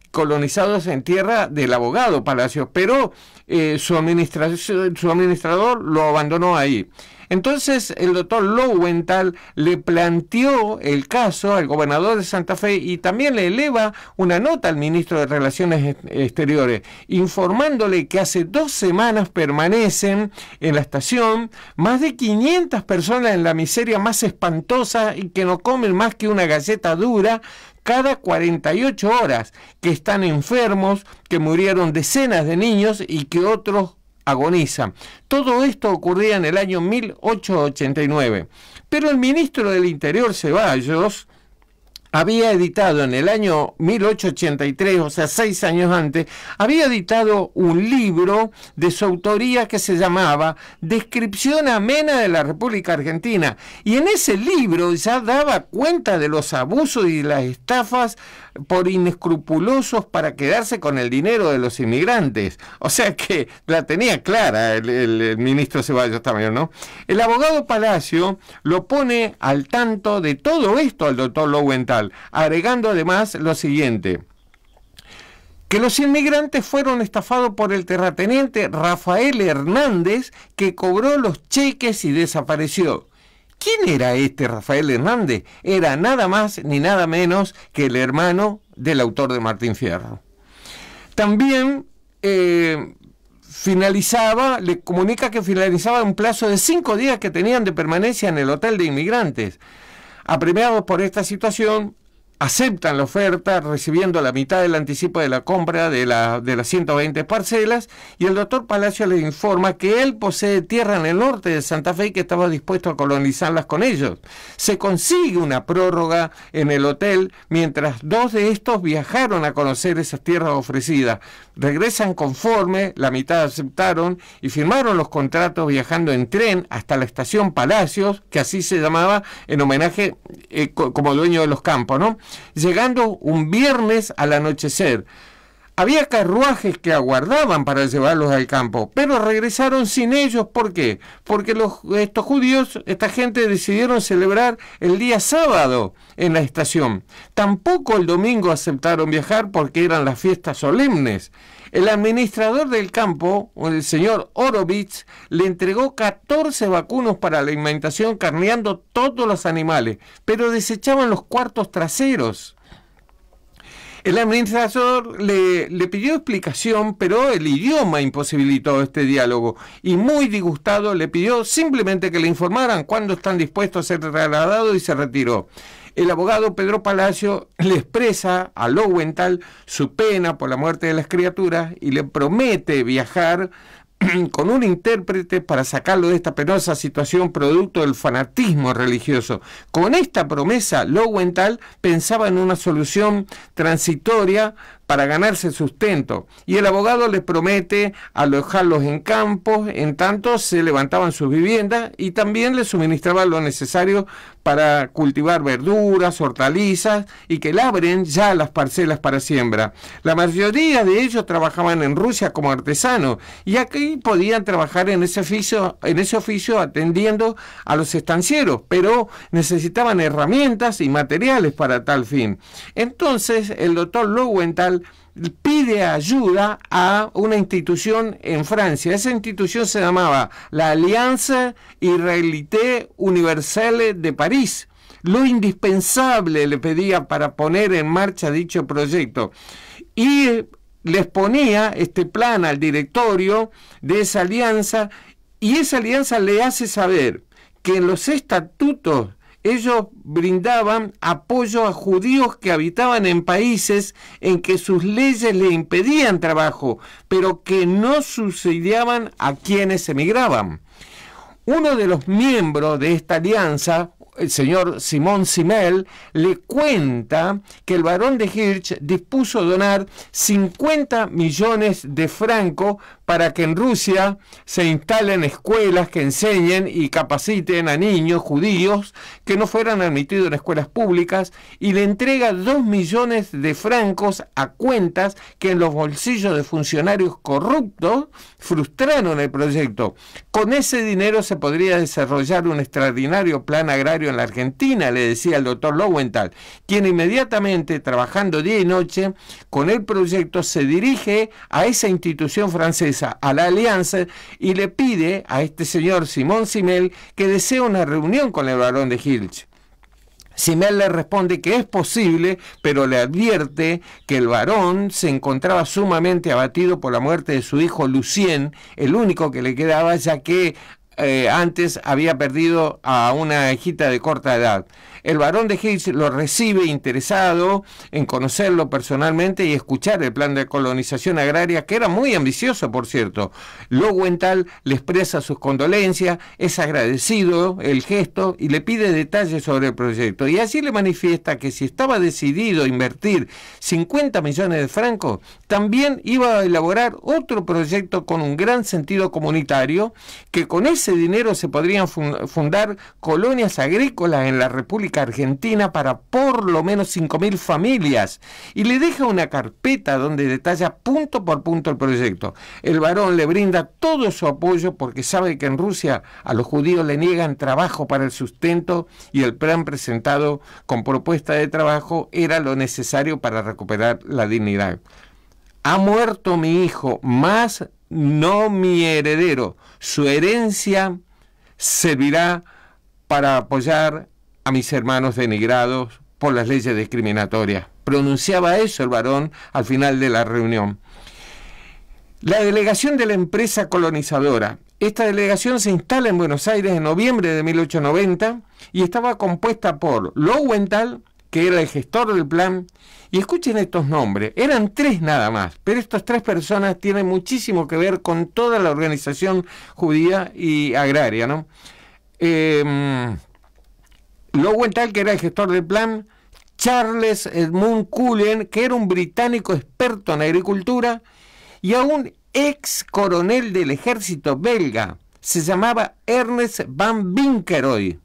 colonizados en tierra del abogado Palacio, pero eh, su, administración, su administrador lo abandonó ahí. Entonces el doctor Lowenthal le planteó el caso al gobernador de Santa Fe y también le eleva una nota al ministro de Relaciones Exteriores, informándole que hace dos semanas permanecen en la estación más de quinientas personas en la miseria más espantosa y que no comen más que una galleta dura cada cuarenta y ocho horas, que están enfermos, que murieron decenas de niños y que otros agonizan. Todo esto ocurría en el año mil ochocientos ochenta y nueve. Pero el ministro del Interior, Ceballos, había editado en el año mil ochocientos ochenta y tres, o sea, seis años antes, había editado un libro de su autoría que se llamaba Descripción amena de la República Argentina. Y en ese libro ya daba cuenta de los abusos y las estafas por inescrupulosos para quedarse con el dinero de los inmigrantes. O sea que la tenía clara el, el, el ministro Ceballos también, ¿no? El abogado Palacio lo pone al tanto de todo esto al doctor Lowenthal, agregando además lo siguiente: que los inmigrantes fueron estafados por el terrateniente Rafael Hernández, que cobró los cheques y desapareció. ¿Quién era este Rafael Hernández? Era nada más ni nada menos que el hermano del autor de Martín Fierro. También eh, finalizaba, le comunica que finalizaba un plazo de cinco días que tenían de permanencia en el hotel de inmigrantes. Apremiados por esta situación, aceptan la oferta recibiendo la mitad del anticipo de la compra de, la, de las ciento veinte parcelas, y el doctor Palacio les informa que él posee tierra en el norte de Santa Fe y que estaba dispuesto a colonizarlas con ellos. Se consigue una prórroga en el hotel mientras dos de estos viajaron a conocer esas tierras ofrecidas. Regresan conforme, la mitad aceptaron y firmaron los contratos viajando en tren hasta la estación Palacios, que así se llamaba en homenaje eh, como dueño de los campos, ¿no? Llegando un viernes al anochecer. Había carruajes que aguardaban para llevarlos al campo, pero regresaron sin ellos. ¿Por qué? Porque los, estos judíos, esta gente decidieron celebrar el día sábado en la estación. Tampoco el domingo aceptaron viajar porque eran las fiestas solemnes. El administrador del campo, el señor Horowitz, le entregó catorce vacunos para la alimentación, carneando todos los animales, pero desechaban los cuartos traseros. El administrador le, le pidió explicación, pero el idioma imposibilitó este diálogo, y muy disgustado le pidió simplemente que le informaran cuándo están dispuestos a ser trasladados, y se retiró. El abogado Pedro Palacio le expresa a Lowenthal su pena por la muerte de las criaturas y le promete viajar con un intérprete para sacarlo de esta penosa situación producto del fanatismo religioso. Con esta promesa, Lowenthal pensaba en una solución transitoria para ganarse sustento, y el abogado les promete alojarlos en campos, en tanto se levantaban sus viviendas, y también les suministraba lo necesario para cultivar verduras, hortalizas, y que labren ya las parcelas para siembra. La mayoría de ellos trabajaban en Rusia como artesanos, y aquí podían trabajar en ese oficio, en ese oficio atendiendo a los estancieros, pero necesitaban herramientas y materiales para tal fin. Entonces el doctor Lowenthal pide ayuda a una institución en Francia. Esa institución se llamaba la Alianza Israélite Universelle de París. Lo indispensable le pedía para poner en marcha dicho proyecto, y les ponía este plan al directorio de esa alianza, y esa alianza le hace saber que en los estatutos ellos brindaban apoyo a judíos que habitaban en países en que sus leyes le impedían trabajo, pero que no subsidiaban a quienes emigraban. Uno de los miembros de esta alianza, el señor Simón Simel, le cuenta que el barón de Hirsch dispuso donar cincuenta millones de francos para que en Rusia se instalen escuelas que enseñen y capaciten a niños judíos que no fueran admitidos en escuelas públicas, y le entrega dos millones de francos a cuentas que en los bolsillos de funcionarios corruptos frustraron el proyecto. Con ese dinero se podría desarrollar un extraordinario plan agrario en la Argentina, le decía el doctor Lowenthal, quien inmediatamente, trabajando día y noche con el proyecto, se dirige a esa institución francesa, a la Alianza, y le pide a este señor Simón Simel que desea una reunión con el barón de Hilsch. Simel le responde que es posible, pero le advierte que el barón se encontraba sumamente abatido por la muerte de su hijo Lucien, el único que le quedaba, ya que eh, antes había perdido a una hijita de corta edad. El barón de Hilsch lo recibe interesado en conocerlo personalmente y escuchar el plan de colonización agraria, que era muy ambicioso, por cierto. Lowenthal le expresa sus condolencias, es agradecido el gesto y le pide detalles sobre el proyecto. Y allí le manifiesta que si estaba decidido a invertir cincuenta millones de francos, también iba a elaborar otro proyecto con un gran sentido comunitario, que con ese dinero se podrían fundar colonias agrícolas en la República Argentina para por lo menos cinco mil familias, y le deja una carpeta donde detalla punto por punto el proyecto. El barón le brinda todo su apoyo porque sabe que en Rusia a los judíos le niegan trabajo para el sustento, y el plan presentado con propuesta de trabajo era lo necesario para recuperar la dignidad. Ha muerto mi hijo, mas no mi heredero. Su herencia servirá para apoyar a mis hermanos denigrados por las leyes discriminatorias. Pronunciaba eso el barón al final de la reunión. La delegación de la empresa colonizadora. Esta delegación se instala en Buenos Aires en noviembre de mil ochocientos noventa y estaba compuesta por Lowenthal, que era el gestor del plan, y escuchen estos nombres, eran tres nada más, pero estas tres personas tienen muchísimo que ver con toda la organización judía y agraria, ¿no? Eh, Lowenthal, que era el gestor del plan, Charles Edmund Cullen, que era un británico experto en agricultura, y a un ex coronel del ejército belga, se llamaba Ernest van Vinkeroy.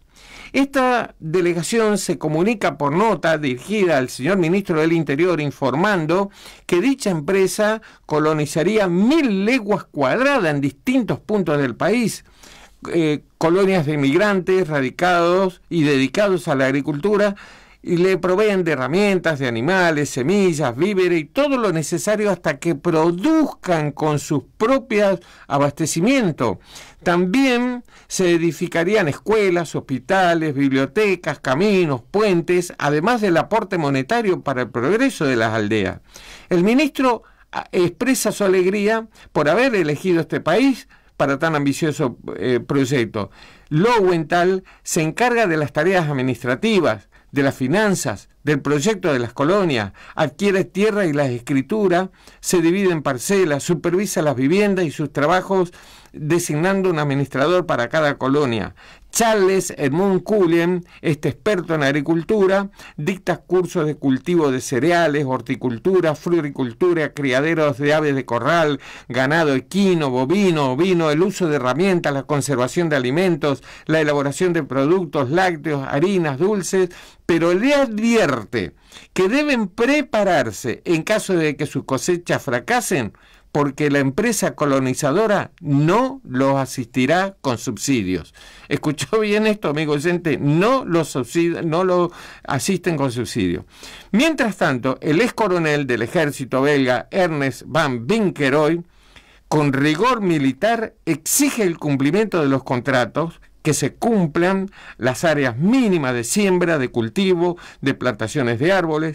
Esta delegación se comunica por nota dirigida al señor ministro del Interior, informando que dicha empresa colonizaría mil leguas cuadradas en distintos puntos del país, Eh, colonias de inmigrantes radicados y dedicados a la agricultura, y le proveen de herramientas, de animales, semillas, víveres y todo lo necesario hasta que produzcan con sus propios abastecimientos. También se edificarían escuelas, hospitales, bibliotecas, caminos, puentes, además del aporte monetario para el progreso de las aldeas. El ministro expresa su alegría por haber elegido este país para tan ambicioso eh, proyecto. Lowenthal se encarga de las tareas administrativas, de las finanzas, del proyecto de las colonias, adquiere tierra y las escrituras, se divide en parcelas, supervisa las viviendas y sus trabajos, designando un administrador para cada colonia. Charles Edmund Cullen, este experto en agricultura, dicta cursos de cultivo de cereales, horticultura, floricultura, criaderos de aves de corral, ganado equino, bovino, ovino, el uso de herramientas, la conservación de alimentos, la elaboración de productos lácteos, harinas, dulces, pero le advierte que deben prepararse en caso de que sus cosechas fracasen, porque la empresa colonizadora no los asistirá con subsidios. ¿Escuchó bien esto, amigo oyente? No los subsidi- no lo asisten con subsidios. Mientras tanto, el ex coronel del ejército belga, Ernest van Vinkeroy, con rigor militar, exige el cumplimiento de los contratos, que se cumplan las áreas mínimas de siembra, de cultivo, de plantaciones de árboles,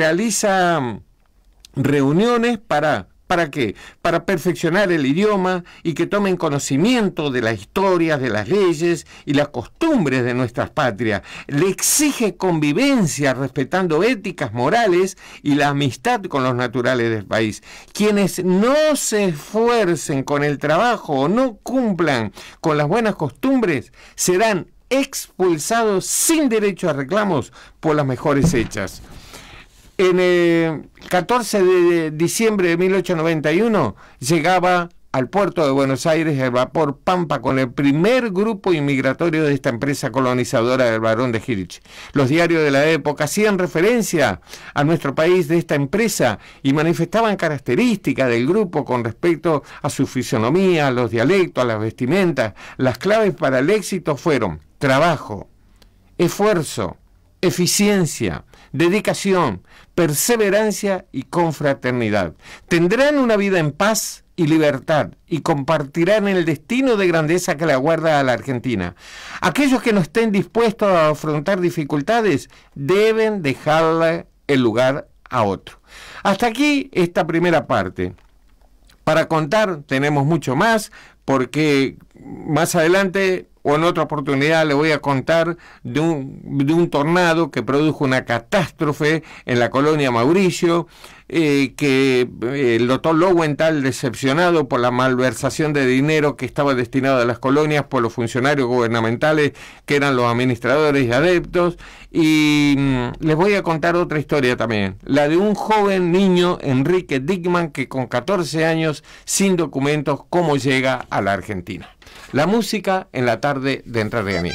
realiza reuniones para... ¿Para qué? Para perfeccionar el idioma y que tomen conocimiento de las historias, de las leyes y las costumbres de nuestras patrias. Le exige convivencia respetando éticas morales y la amistad con los naturales del país. Quienes no se esfuercen con el trabajo o no cumplan con las buenas costumbres serán expulsados sin derecho a reclamos por las mejores hechas. En el catorce de diciembre de mil ochocientos noventa y uno llegaba al puerto de Buenos Aires el vapor Pampa con el primer grupo inmigratorio de esta empresa colonizadora del Barón de Hirsch. Los diarios de la época hacían referencia a nuestro país de esta empresa y manifestaban características del grupo con respecto a su fisonomía, a los dialectos, a las vestimentas. Las claves para el éxito fueron trabajo, esfuerzo, eficiencia, dedicación, perseverancia y confraternidad. Tendrán una vida en paz y libertad y compartirán el destino de grandeza que le aguarda a la Argentina. Aquellos que no estén dispuestos a afrontar dificultades deben dejarle el lugar a otro. Hasta aquí esta primera parte. Para contar tenemos mucho más, porque más adelante o en otra oportunidad le voy a contar de un, de un tornado que produjo una catástrofe en la colonia Mauricio, eh, que eh, el doctor Lowenthal, decepcionado por la malversación de dinero que estaba destinado a las colonias por los funcionarios gubernamentales que eran los administradores y adeptos, y mm, les voy a contar otra historia también, la de un joven niño, Enrique Dickman, que con catorce años, sin documentos, cómo llega a la Argentina. La música en la tarde de Entrerrianíes.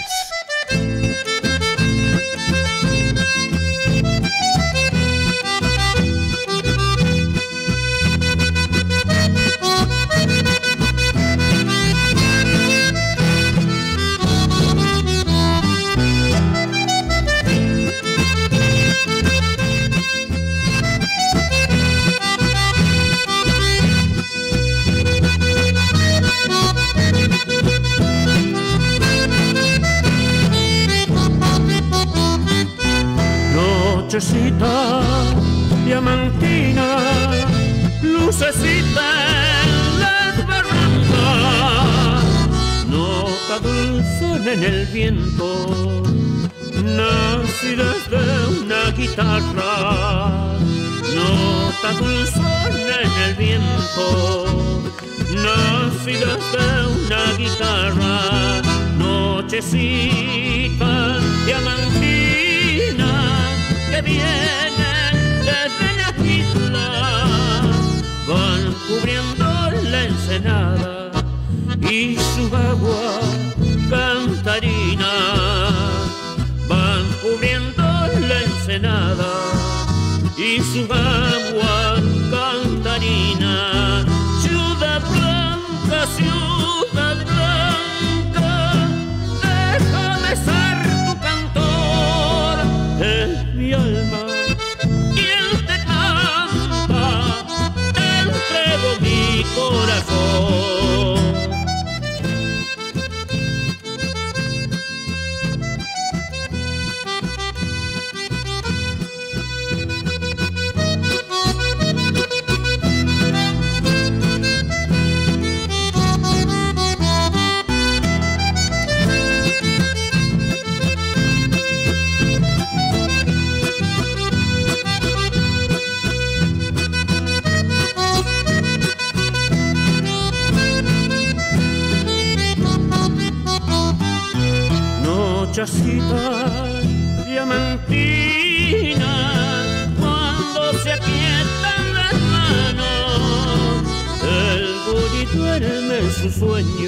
Nochecita diamantina, lucecita en las barrancas, nota dulzona en el viento, nacidas de una guitarra, nota dulzona en el viento, nacidas de una guitarra, nochecita diamantina que vienen desde la isla, van cubriendo la ensenada y su agua cantarina, van cubriendo la ensenada y su agua cantarina. Ciudad blanca, ciudad blanca, déjame ser tu cantor, es mi alma quien te canta, te entrego mi corazón. Nochecita diamantina, cuando se aquietan las manos, el guri duerme en su sueño,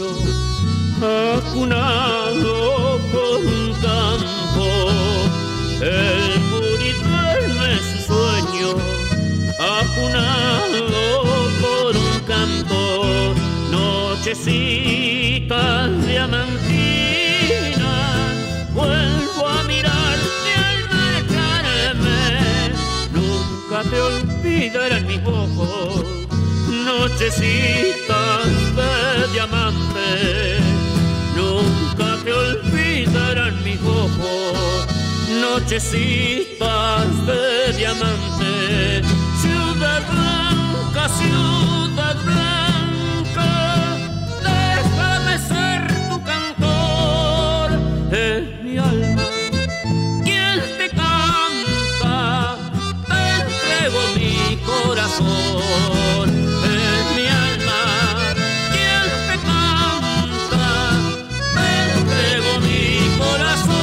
acunado por un campo. El guri duerme en su sueño, acunado por un campo. Nochecita diamantina, vuelvo a mirarte al marcharme, nunca te olvidarán mis ojos, nochecitas de diamante, nunca te olvidarán mis ojos, nochecitas de diamante. Ciudad blanca, ciudad blanca, déjame ser tu cantor, es mi alma quien te canta, te entrego mi corazón, es mi alma quien te canta, te entrego mi corazón.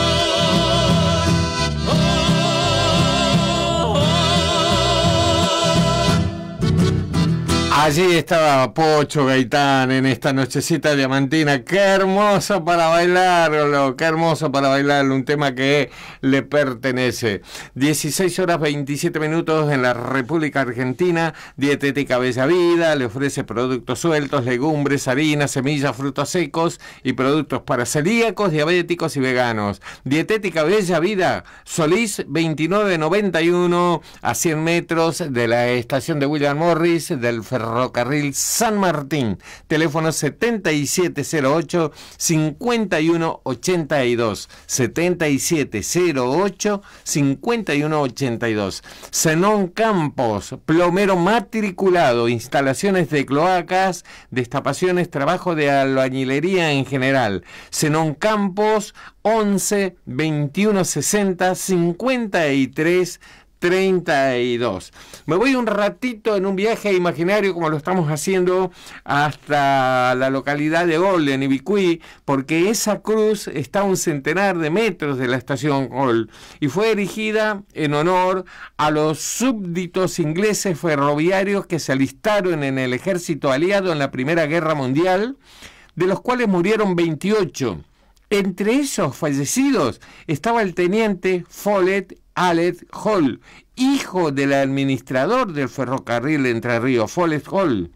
Allí estaba Pocho Gaitán en esta nochecita diamantina. Qué hermoso para bailarlo, qué hermoso para bailarlo, un tema que le pertenece. dieciséis horas veintisiete minutos en la República Argentina. Dietética Bella Vida le ofrece productos sueltos, legumbres, harinas, semillas, frutos secos y productos para celíacos, diabéticos y veganos. Dietética Bella Vida, Solís veintinueve noventa y uno, a cien metros de la estación de William Morris del Ferrocarril San Martín. Teléfono setenta y siete cero ocho, cincuenta y uno ochenta y dos. setenta y siete cero ocho, cincuenta y uno ochenta y dos. Zenón Campos, plomero matriculado, instalaciones de cloacas, destapaciones, trabajo de albañilería en general. Zenón Campos, once veintiuno sesenta cincuenta y tres treinta y dos. Me voy un ratito en un viaje imaginario, como lo estamos haciendo, hasta la localidad de Gol, en Ibicuí, porque esa cruz está a un centenar de metros de la estación Gol y fue erigida en honor a los súbditos ingleses ferroviarios que se alistaron en el ejército aliado en la Primera Guerra Mundial, de los cuales murieron veintiocho. Entre esos fallecidos estaba el teniente Follett Allen Hall, hijo del administrador del ferrocarril Entre Ríos, Follett Hall.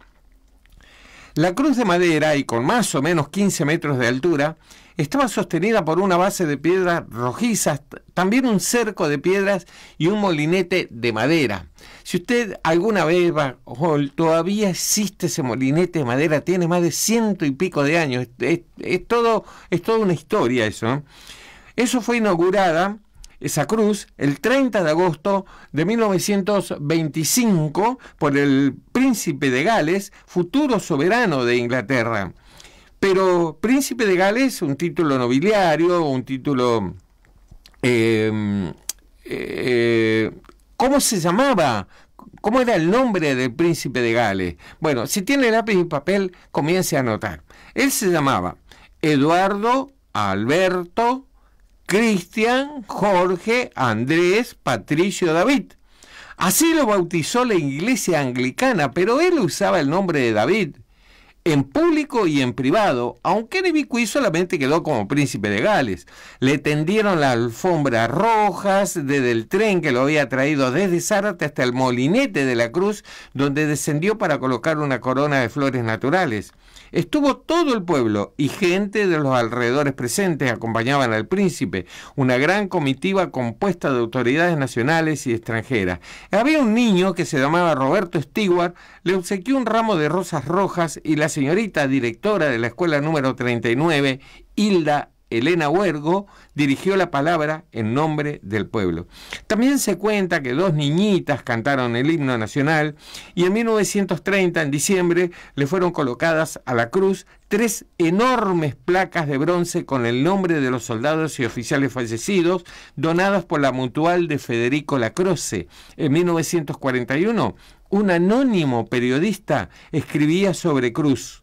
La cruz de madera, y con más o menos quince metros de altura, estaba sostenida por una base de piedras rojizas, también un cerco de piedras y un molinete de madera. Si usted alguna vez va a Hall, todavía existe ese molinete de madera, tiene más de ciento y pico de años, es, es, es, todo, es toda una historia eso, ¿eh? Eso fue inaugurada, esa cruz, el treinta de agosto de mil novecientos veinticinco por el príncipe de Gales, futuro soberano de Inglaterra. Pero príncipe de Gales, un título nobiliario, un título... Eh, eh, ¿Cómo se llamaba? ¿Cómo era el nombre del príncipe de Gales? Bueno, si tiene lápiz y papel, comience a anotar. Él se llamaba Eduardo Alberto Cristian Jorge Andrés Patricio David. Así lo bautizó la iglesia anglicana, pero él usaba el nombre de David en público y en privado, aunque en Ibicuí solamente quedó como príncipe de Gales. Le tendieron las alfombras rojas desde el tren que lo había traído desde Zárate hasta el molinete de la cruz, donde descendió para colocar una corona de flores naturales. Estuvo todo el pueblo y gente de los alrededores presentes acompañaban al príncipe, una gran comitiva compuesta de autoridades nacionales y extranjeras. Había un niño que se llamaba Roberto Stewart, le obsequió un ramo de rosas rojas y la señorita directora de la escuela número treinta y nueve, Hilda Elena Huergo, dirigió la palabra en nombre del pueblo. También se cuenta que dos niñitas cantaron el himno nacional y en mil novecientos treinta, en diciembre, le fueron colocadas a la cruz tres enormes placas de bronce con el nombre de los soldados y oficiales fallecidos, donadas por la Mutual de Federico Lacroce. En mil novecientos cuarenta y uno, un anónimo periodista escribía sobre cruz: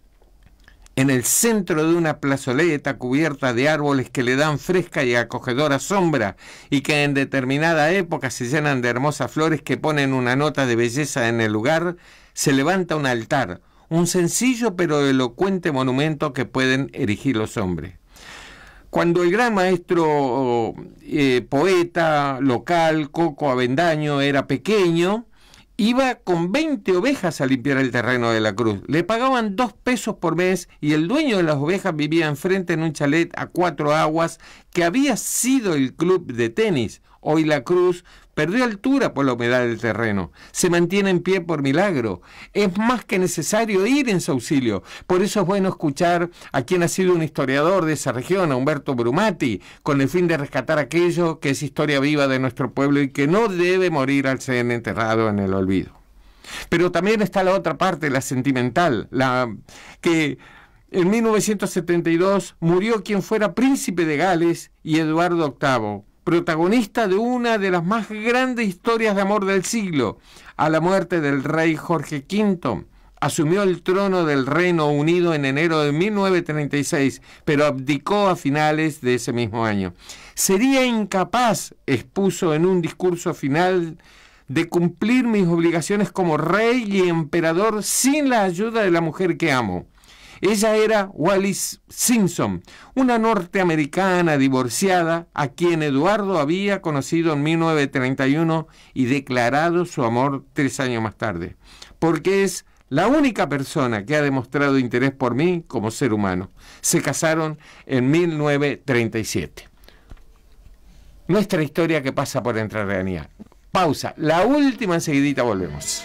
en el centro de una plazoleta cubierta de árboles que le dan fresca y acogedora sombra y que en determinada época se llenan de hermosas flores que ponen una nota de belleza en el lugar, se levanta un altar, un sencillo pero elocuente monumento que pueden erigir los hombres. Cuando el gran maestro eh, poeta local, Coco Avendaño, era pequeño, iba con veinte ovejas a limpiar el terreno de la cruz. Le pagaban dos pesos por mes y el dueño de las ovejas vivía enfrente en un chalet a cuatro aguas que había sido el club de tenis. Hoy la cruz perdió altura por la humedad del terreno. Se mantiene en pie por milagro. Es más que necesario ir en su auxilio. Por eso es bueno escuchar a quien ha sido un historiador de esa región, a Humberto Brumati, con el fin de rescatar aquello que es historia viva de nuestro pueblo y que no debe morir al ser enterrado en el olvido. Pero también está la otra parte, la sentimental, la que en mil novecientos setenta y dos murió quien fuera príncipe de Gales y Eduardo octavo, protagonista de una de las más grandes historias de amor del siglo. A la muerte del rey Jorge quinto, asumió el trono del Reino Unido en enero de mil novecientos treinta y seis, pero abdicó a finales de ese mismo año. Sería incapaz, expuso en un discurso final de cumplir mis obligaciones como rey y emperador sin la ayuda de la mujer que amo. Ella era Wallis Simpson, una norteamericana divorciada a quien Eduardo había conocido en mil novecientos treinta y uno y declarado su amor tres años más tarde, porque es la única persona que ha demostrado interés por mí como ser humano. Se casaron en mil novecientos treinta y siete. Nuestra historia que pasa por entrerrianía. Pausa. La última, enseguidita volvemos.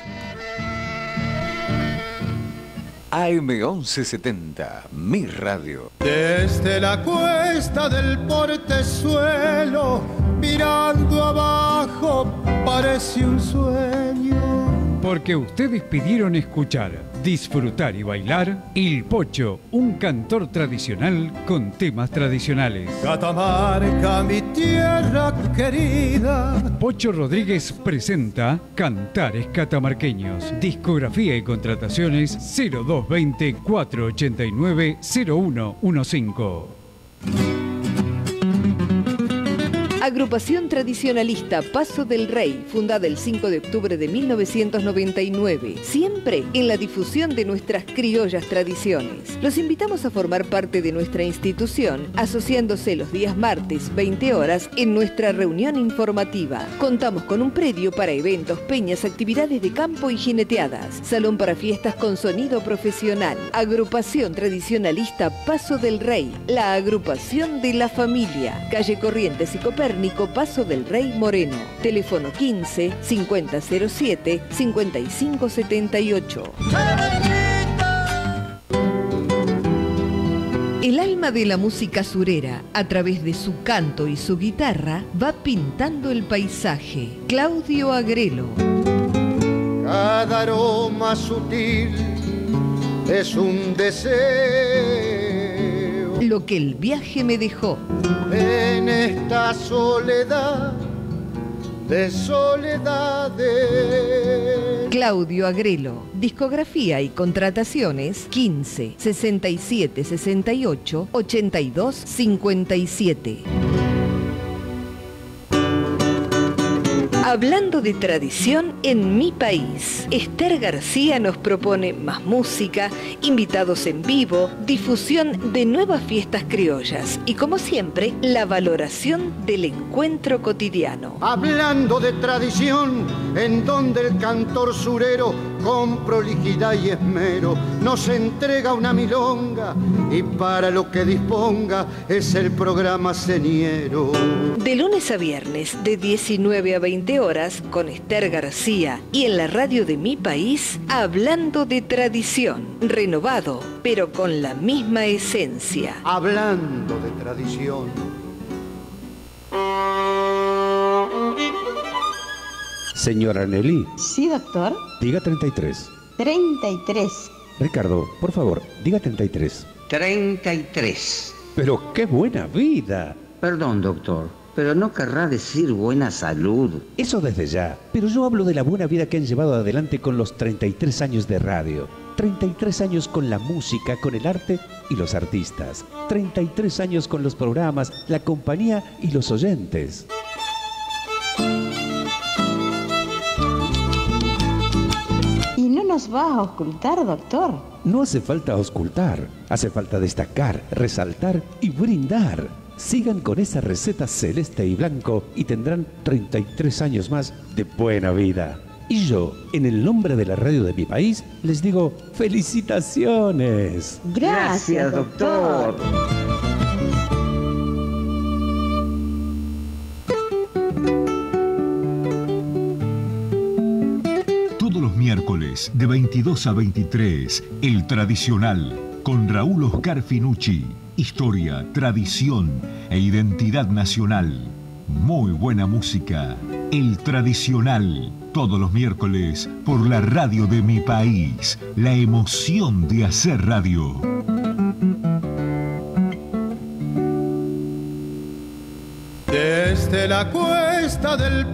A M once setenta, mi radio. Desde la cuesta del portezuelo, mirando abajo, parece un sueño. Porque ustedes pidieron escuchar, disfrutar y bailar Il Pocho, un cantor tradicional con temas tradicionales. Catamarca, mi tierra querida. Pocho Rodríguez presenta Cantares Catamarqueños. Discografía y contrataciones cero dos veinte, cuatrocientos ochenta y nueve, cero uno quince. Agrupación tradicionalista Paso del Rey, fundada el cinco de octubre de mil novecientos noventa y nueve, siempre en la difusión de nuestras criollas tradiciones. Los invitamos a formar parte de nuestra institución, asociándose los días martes, veinte horas, en nuestra reunión informativa. Contamos con un predio para eventos, peñas, actividades de campo y jineteadas, salón para fiestas con sonido profesional. Agrupación tradicionalista Paso del Rey, la agrupación de la familia. Calle Corrientes y Copérnico, Paso del Rey, Moreno. Teléfono quince, cincuenta cero siete, cincuenta y cinco setenta y ocho. El alma de la música surera, a través de su canto y su guitarra, va pintando el paisaje. Claudio Agrelo. Cada aroma sutil es un deseo. Lo que el viaje me dejó. En esta soledad de soledades. Claudio Agrelo. Discografía y contrataciones quince, sesenta y siete, sesenta y ocho, ochenta y dos, cincuenta y siete. Hablando de tradición en mi país, Esther García nos propone más música, invitados en vivo, difusión de nuevas fiestas criollas y, como siempre, la valoración del encuentro cotidiano. Hablando de tradición, en donde el cantor surero con prolijidad y esmero nos entrega una milonga y para lo que disponga es el programa señero. De lunes a viernes, de diecinueve a veinte horas, con Esther García y en la radio de mi país, hablando de tradición, renovado, pero con la misma esencia. Hablando de tradición. Señora Nelly. Sí, doctor. Diga treinta y tres. treinta y tres. Ricardo, por favor, diga treinta y tres. treinta y tres. Pero qué buena vida. Perdón, doctor, pero no querrá decir buena salud. Eso desde ya. Pero yo hablo de la buena vida que han llevado adelante con los treinta y tres años de radio. treinta y tres años con la música, con el arte y los artistas. treinta y tres años con los programas, la compañía y los oyentes. ¿Y no nos va a ocultar, doctor? No hace falta ocultar, hace falta destacar, resaltar y brindar. Sigan con esa receta celeste y blanco y tendrán treinta y tres años más de buena vida. Y yo, en el nombre de la radio de mi país, les digo felicitaciones. Gracias, doctor. Todos los miércoles de veintidós a veintitrés, El Tradicional, con Raúl Oscar Finucci. Historia, tradición e identidad nacional. Muy buena música. El Tradicional. Todos los miércoles por la radio de mi país. La emoción de hacer radio. Desde la cuesta del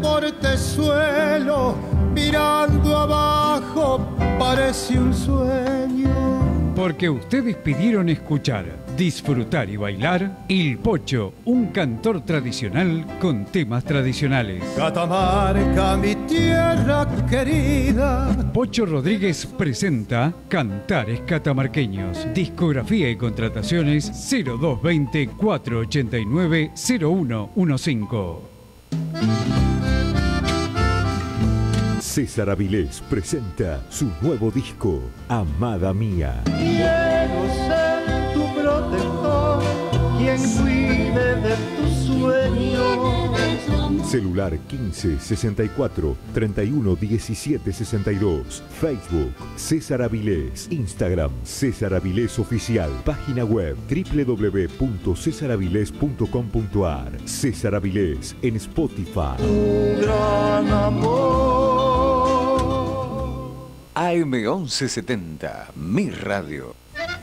portezuelo, mirando abajo, parece un sueño. Porque ustedes pidieron escuchar, disfrutar y bailar Il Pocho, un cantor tradicional con temas tradicionales. Catamarca, mi tierra querida. Pocho Rodríguez presenta Cantares Catamarqueños. Discografía y contrataciones cero dos veinte, cuatrocientos ochenta y nueve, cero uno quince. César Avilés presenta su nuevo disco, Amada Mía. Quiero ser tu protector, quien cuide de tus sueños. Celular quince, sesenta y cuatro, treinta y uno, diecisiete, sesenta y dos. Facebook, César Avilés. Instagram, César Avilés Oficial. Página web, doble u doble u doble u punto cesar avilés punto com punto a r. César Avilés en Spotify. Tu gran amor. A M once setenta, Mi Radio.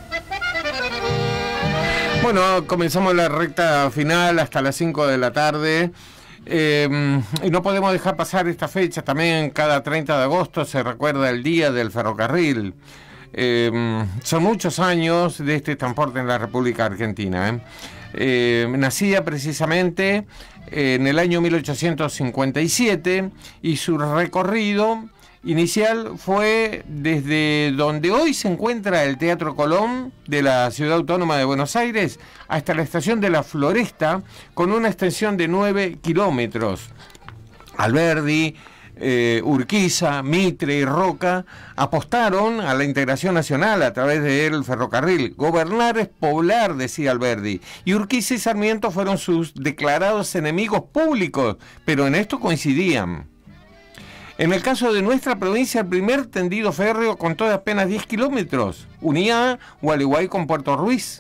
Bueno, comenzamos la recta final hasta las cinco de la tarde. Eh, y no podemos dejar pasar esta fecha. También cada treinta de agosto se recuerda el Día del Ferrocarril. Eh, son muchos años de este transporte en la República Argentina. ¿eh? Eh, nacía precisamente en el año mil ochocientos cincuenta y siete y su recorrido inicial fue desde donde hoy se encuentra el Teatro Colón de la Ciudad Autónoma de Buenos Aires hasta la estación de La Floresta, con una extensión de nueve kilómetros. Alberdi, eh, Urquiza, Mitre y Roca apostaron a la integración nacional a través del ferrocarril. Gobernar es poblar, decía Alberdi, y Urquiza y Sarmiento fueron sus declarados enemigos públicos, pero en esto coincidían. En el caso de nuestra provincia, el primer tendido férreo contó de apenas diez kilómetros. Unía Gualeguay con Puerto Ruiz.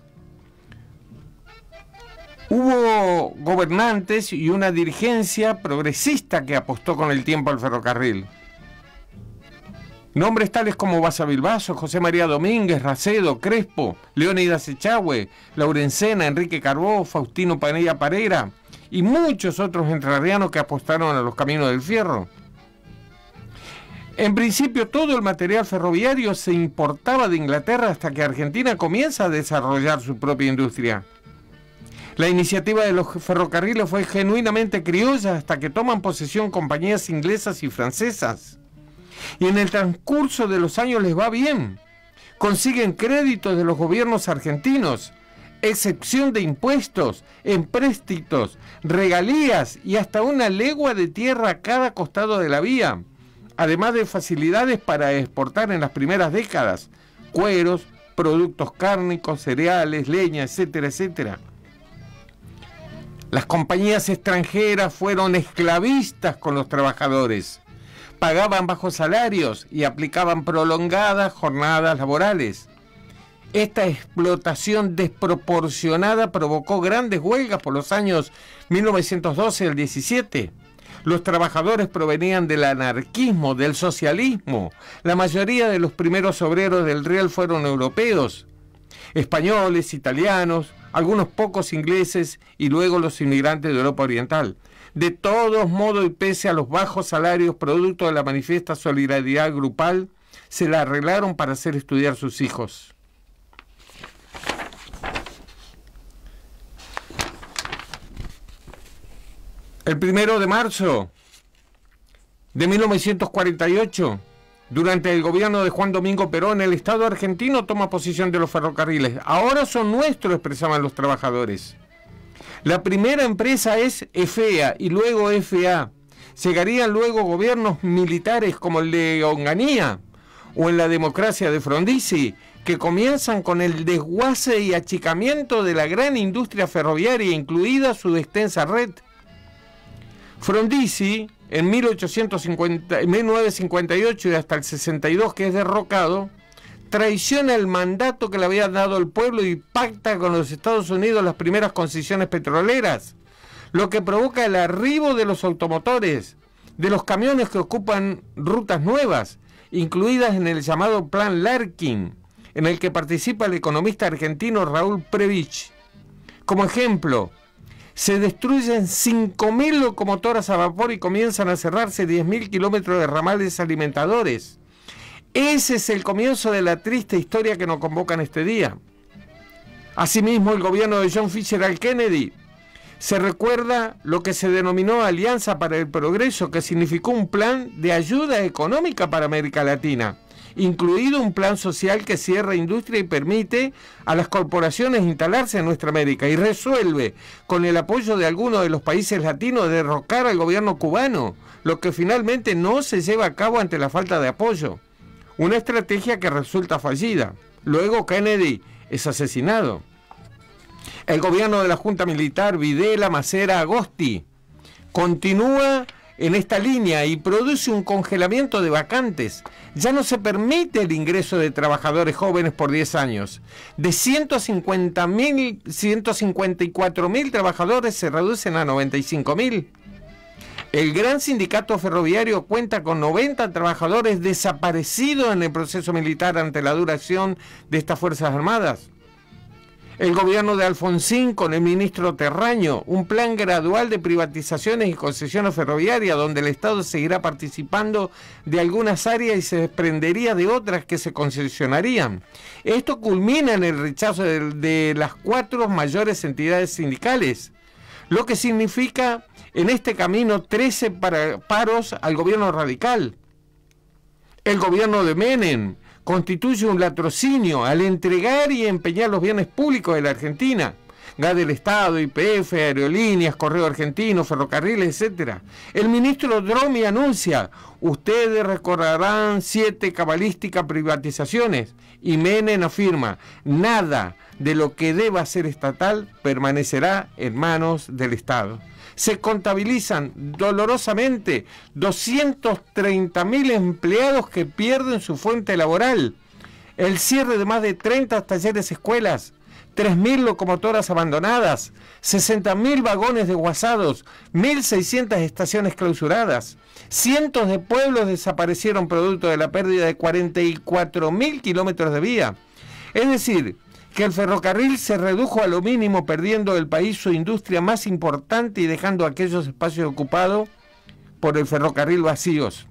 Hubo gobernantes y una dirigencia progresista que apostó con el tiempo al ferrocarril. Nombres tales como Baza Bilbaso, José María Domínguez, Racedo, Crespo, Leónidas Echagüe, Laurencena, Enrique Carbó, Faustino Panella Parera y muchos otros entrerrianos que apostaron a los caminos del fierro. En principio, todo el material ferroviario se importaba de Inglaterra hasta que Argentina comienza a desarrollar su propia industria. La iniciativa de los ferrocarriles fue genuinamente criolla hasta que toman posesión compañías inglesas y francesas. Y en el transcurso de los años les va bien. Consiguen créditos de los gobiernos argentinos, excepción de impuestos, empréstitos, regalías y hasta una legua de tierra a cada costado de la vía. Además de facilidades para exportar en las primeras décadas, cueros, productos cárnicos, cereales, leña, etcétera, etcétera. Las compañías extranjeras fueron esclavistas con los trabajadores, pagaban bajos salarios y aplicaban prolongadas jornadas laborales. Esta explotación desproporcionada provocó grandes huelgas por los años mil novecientos doce al diecisiete. Los trabajadores provenían del anarquismo, del socialismo. La mayoría de los primeros obreros del riel fueron europeos, españoles, italianos, algunos pocos ingleses y luego los inmigrantes de Europa Oriental. De todos modos, y pese a los bajos salarios producto de la manifiesta solidaridad grupal, se la arreglaron para hacer estudiar sus hijos. El primero de marzo de mil novecientos cuarenta y ocho, durante el gobierno de Juan Domingo Perón, el Estado argentino toma posesión de los ferrocarriles. Ahora son nuestros, expresaban los trabajadores. La primera empresa es E F E A y luego F A. Llegarían luego gobiernos militares como el de Onganía o en la democracia de Frondizi, que comienzan con el desguace y achicamiento de la gran industria ferroviaria, incluida su extensa red. Frondizi, en mil novecientos cincuenta y ocho y hasta el sesenta y dos, que es derrocado, traiciona el mandato que le había dado el pueblo y pacta con los Estados Unidos las primeras concesiones petroleras, lo que provoca el arribo de los automotores, de los camiones que ocupan rutas nuevas, incluidas en el llamado Plan Larkin, en el que participa el economista argentino Raúl Previch. Como ejemplo, se destruyen cinco mil locomotoras a vapor y comienzan a cerrarse diez mil kilómetros de ramales alimentadores. Ese es el comienzo de la triste historia que nos convoca en este día. Asimismo, el gobierno de John Fitzgerald Kennedy se recuerda lo que se denominó Alianza para el Progreso, que significó un plan de ayuda económica para América Latina, incluido un plan social que cierra industria y permite a las corporaciones instalarse en nuestra América, y resuelve, con el apoyo de algunos de los países latinos, derrocar al gobierno cubano, lo que finalmente no se lleva a cabo ante la falta de apoyo. Una estrategia que resulta fallida. Luego Kennedy es asesinado. El gobierno de la Junta Militar Videla, Macera, Agosti continúa en esta línea y produce un congelamiento de vacantes. Ya no se permite el ingreso de trabajadores jóvenes por diez años. De ciento cincuenta mil, ciento cincuenta y cuatro mil trabajadores se reducen a noventa y cinco mil. El gran sindicato ferroviario cuenta con noventa trabajadores desaparecidos en el proceso militar ante la dura acción de estas Fuerzas Armadas. El gobierno de Alfonsín, con el ministro Terraño, un plan gradual de privatizaciones y concesiones ferroviarias donde el Estado seguirá participando de algunas áreas y se desprendería de otras que se concesionarían. Esto culmina en el rechazo de, de las cuatro mayores entidades sindicales, lo que significa en este camino trece para, paros al gobierno radical. El gobierno de Menem constituye un latrocinio al entregar y empeñar los bienes públicos de la Argentina, gas del Estado, Y P F, aerolíneas, Correo Argentino, ferrocarriles, etcétera. El ministro Dromi anuncia, ustedes recorrerán siete cabalísticas privatizaciones, y Menem afirma, nada de lo que deba ser estatal permanecerá en manos del Estado. Se contabilizan dolorosamente doscientos treinta mil empleados que pierden su fuente laboral, el cierre de más de treinta talleres escuelas, tres mil locomotoras abandonadas, sesenta mil vagones desguazados, mil seiscientas estaciones clausuradas. Cientos de pueblos desaparecieron producto de la pérdida de cuarenta y cuatro mil kilómetros de vía. Es decir, que el ferrocarril se redujo a lo mínimo, perdiendo el país su industria más importante y dejando aquellos espacios ocupados por el ferrocarril vacíos.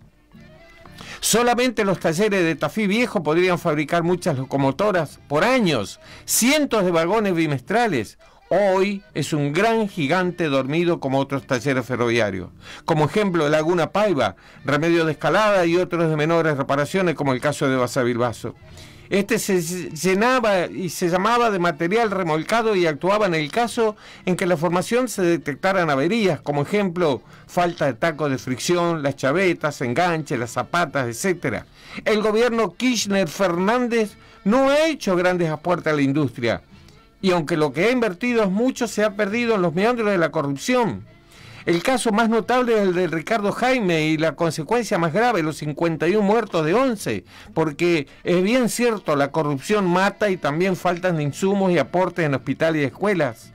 Solamente los talleres de Tafí Viejo podrían fabricar muchas locomotoras por años, cientos de vagones bimestrales. Hoy es un gran gigante dormido como otros talleres ferroviarios. Como ejemplo, Laguna Paiva, Remedio de Escalada y otros de menores reparaciones, como el caso de Basavilbaso. Este se llenaba y se llamaba de material remolcado y actuaba en el caso en que la formación se detectaran averías, como ejemplo, falta de tacos de fricción, las chavetas, enganches, las zapatas, etcétera. El gobierno Kirchner-Fernández no ha hecho grandes aportes a la industria, y aunque lo que ha invertido es mucho, se ha perdido en los meandros de la corrupción. El caso más notable es el de Ricardo Jaime y la consecuencia más grave, los cincuenta y uno muertos de once, porque es bien cierto, la corrupción mata y también faltan de insumos y aportes en hospitales y escuelas.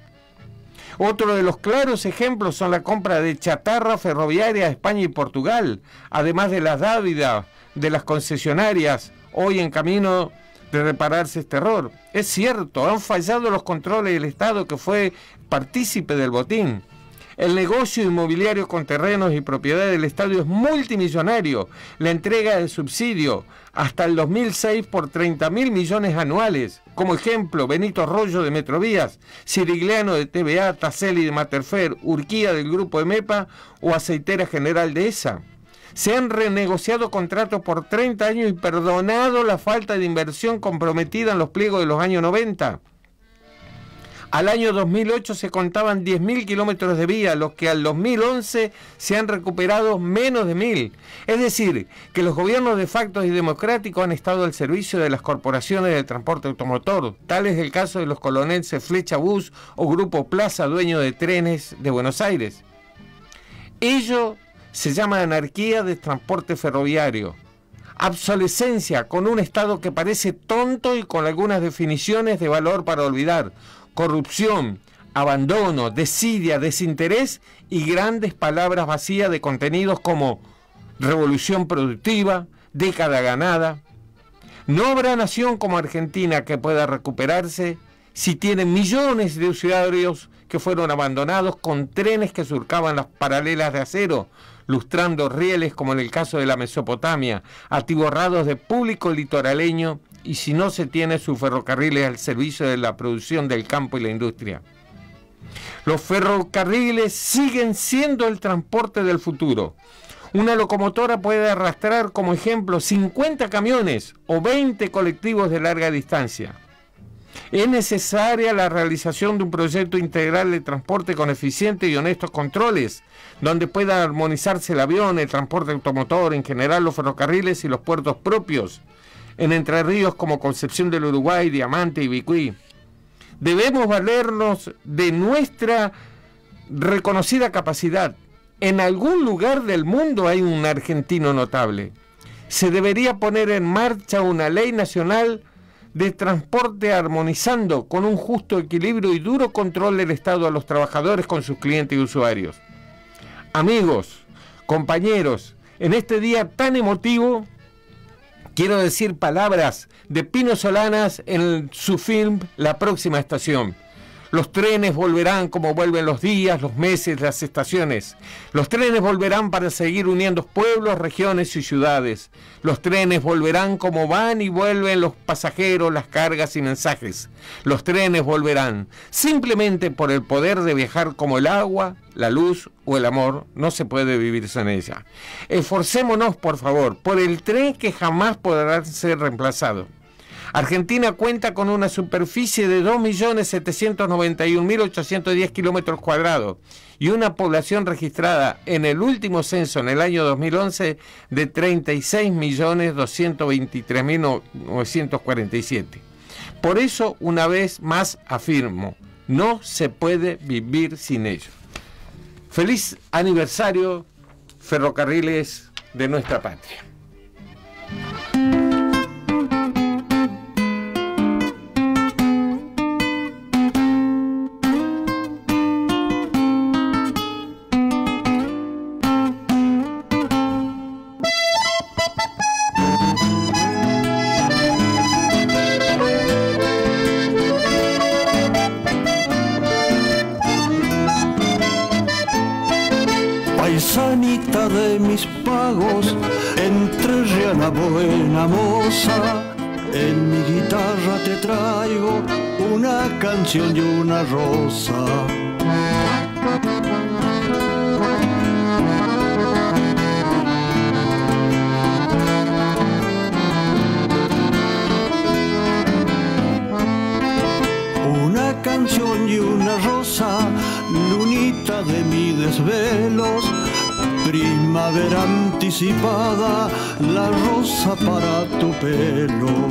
Otro de los claros ejemplos son la compra de chatarra ferroviaria a España y Portugal, además de las dádivas de las concesionarias, hoy en camino de repararse este error. Es cierto, han fallado los controles del Estado, que fue partícipe del botín. El negocio inmobiliario con terrenos y propiedades del Estado es multimillonario. La entrega de subsidio hasta el dos mil seis por treinta mil millones anuales. Como ejemplo, Benito Rollo de Metrovías, Cirigliano de T V A, Taselli de Materfer, Urquía del Grupo EMEPA o Aceitera General de E S A. Se han renegociado contratos por treinta años y perdonado la falta de inversión comprometida en los pliegos de los años noventa. Al año dos mil ocho se contaban diez mil kilómetros de vía, los que al dos mil once se han recuperado menos de mil. Es decir, que los gobiernos de facto y democráticos han estado al servicio de las corporaciones del transporte automotor. Tal es el caso de los colonenses Flecha Bus o Grupo Plaza, dueño de Trenes de Buenos Aires. Ello se llama anarquía de transporte ferroviario. Obsolescencia, con un Estado que parece tonto y con algunas definiciones de valor para olvidar. Corrupción, abandono, desidia, desinterés y grandes palabras vacías de contenidos como revolución productiva, década ganada. No habrá nación como Argentina que pueda recuperarse si tiene millones de usuarios que fueron abandonados con trenes que surcaban las paralelas de acero, lustrando rieles como en el caso de la Mesopotamia, atiborrados de público litoraleño, y si no se tiene sus ferrocarriles al servicio de la producción del campo y la industria? Los ferrocarriles siguen siendo el transporte del futuro. Una locomotora puede arrastrar como ejemplo cincuenta camiones o veinte colectivos de larga distancia. Es necesaria la realización de un proyecto integral de transporte con eficientes y honestos controles, donde pueda armonizarse el avión, el transporte automotor, en general los ferrocarriles y los puertos propios, en Entre Ríos como Concepción del Uruguay, Diamante y Bicuí. Debemos valernos de nuestra reconocida capacidad. En algún lugar del mundo hay un argentino notable. Se debería poner en marcha una ley nacional de transporte armonizando con un justo equilibrio y duro control del Estado a los trabajadores con sus clientes y usuarios. Amigos, compañeros, en este día tan emotivo, quiero decir palabras de Pino Solanas en su film La Próxima Estación. Los trenes volverán como vuelven los días, los meses, las estaciones. Los trenes volverán para seguir uniendo pueblos, regiones y ciudades. Los trenes volverán como van y vuelven los pasajeros, las cargas y mensajes. Los trenes volverán. Simplemente por el poder de viajar como el agua, la luz o el amor, no se puede vivir sin ella. Esforcémonos, por favor, por el tren que jamás podrá ser reemplazado. Argentina cuenta con una superficie de dos millones setecientos noventa y un mil ochocientos diez kilómetros cuadrados y una población registrada en el último censo en el año dos mil once de treinta y seis millones doscientos veintitrés mil novecientos cuarenta y siete. Por eso, una vez más afirmo, no se puede vivir sin ello. Feliz aniversario, ferrocarriles de nuestra patria. Paisanita de mis pagos, entrerriana buena moza, en mi guitarra te traigo una canción y una rosa. Una canción y una rosa, lunita de mis desvelos, primavera anticipada, la rosa para tu pelo.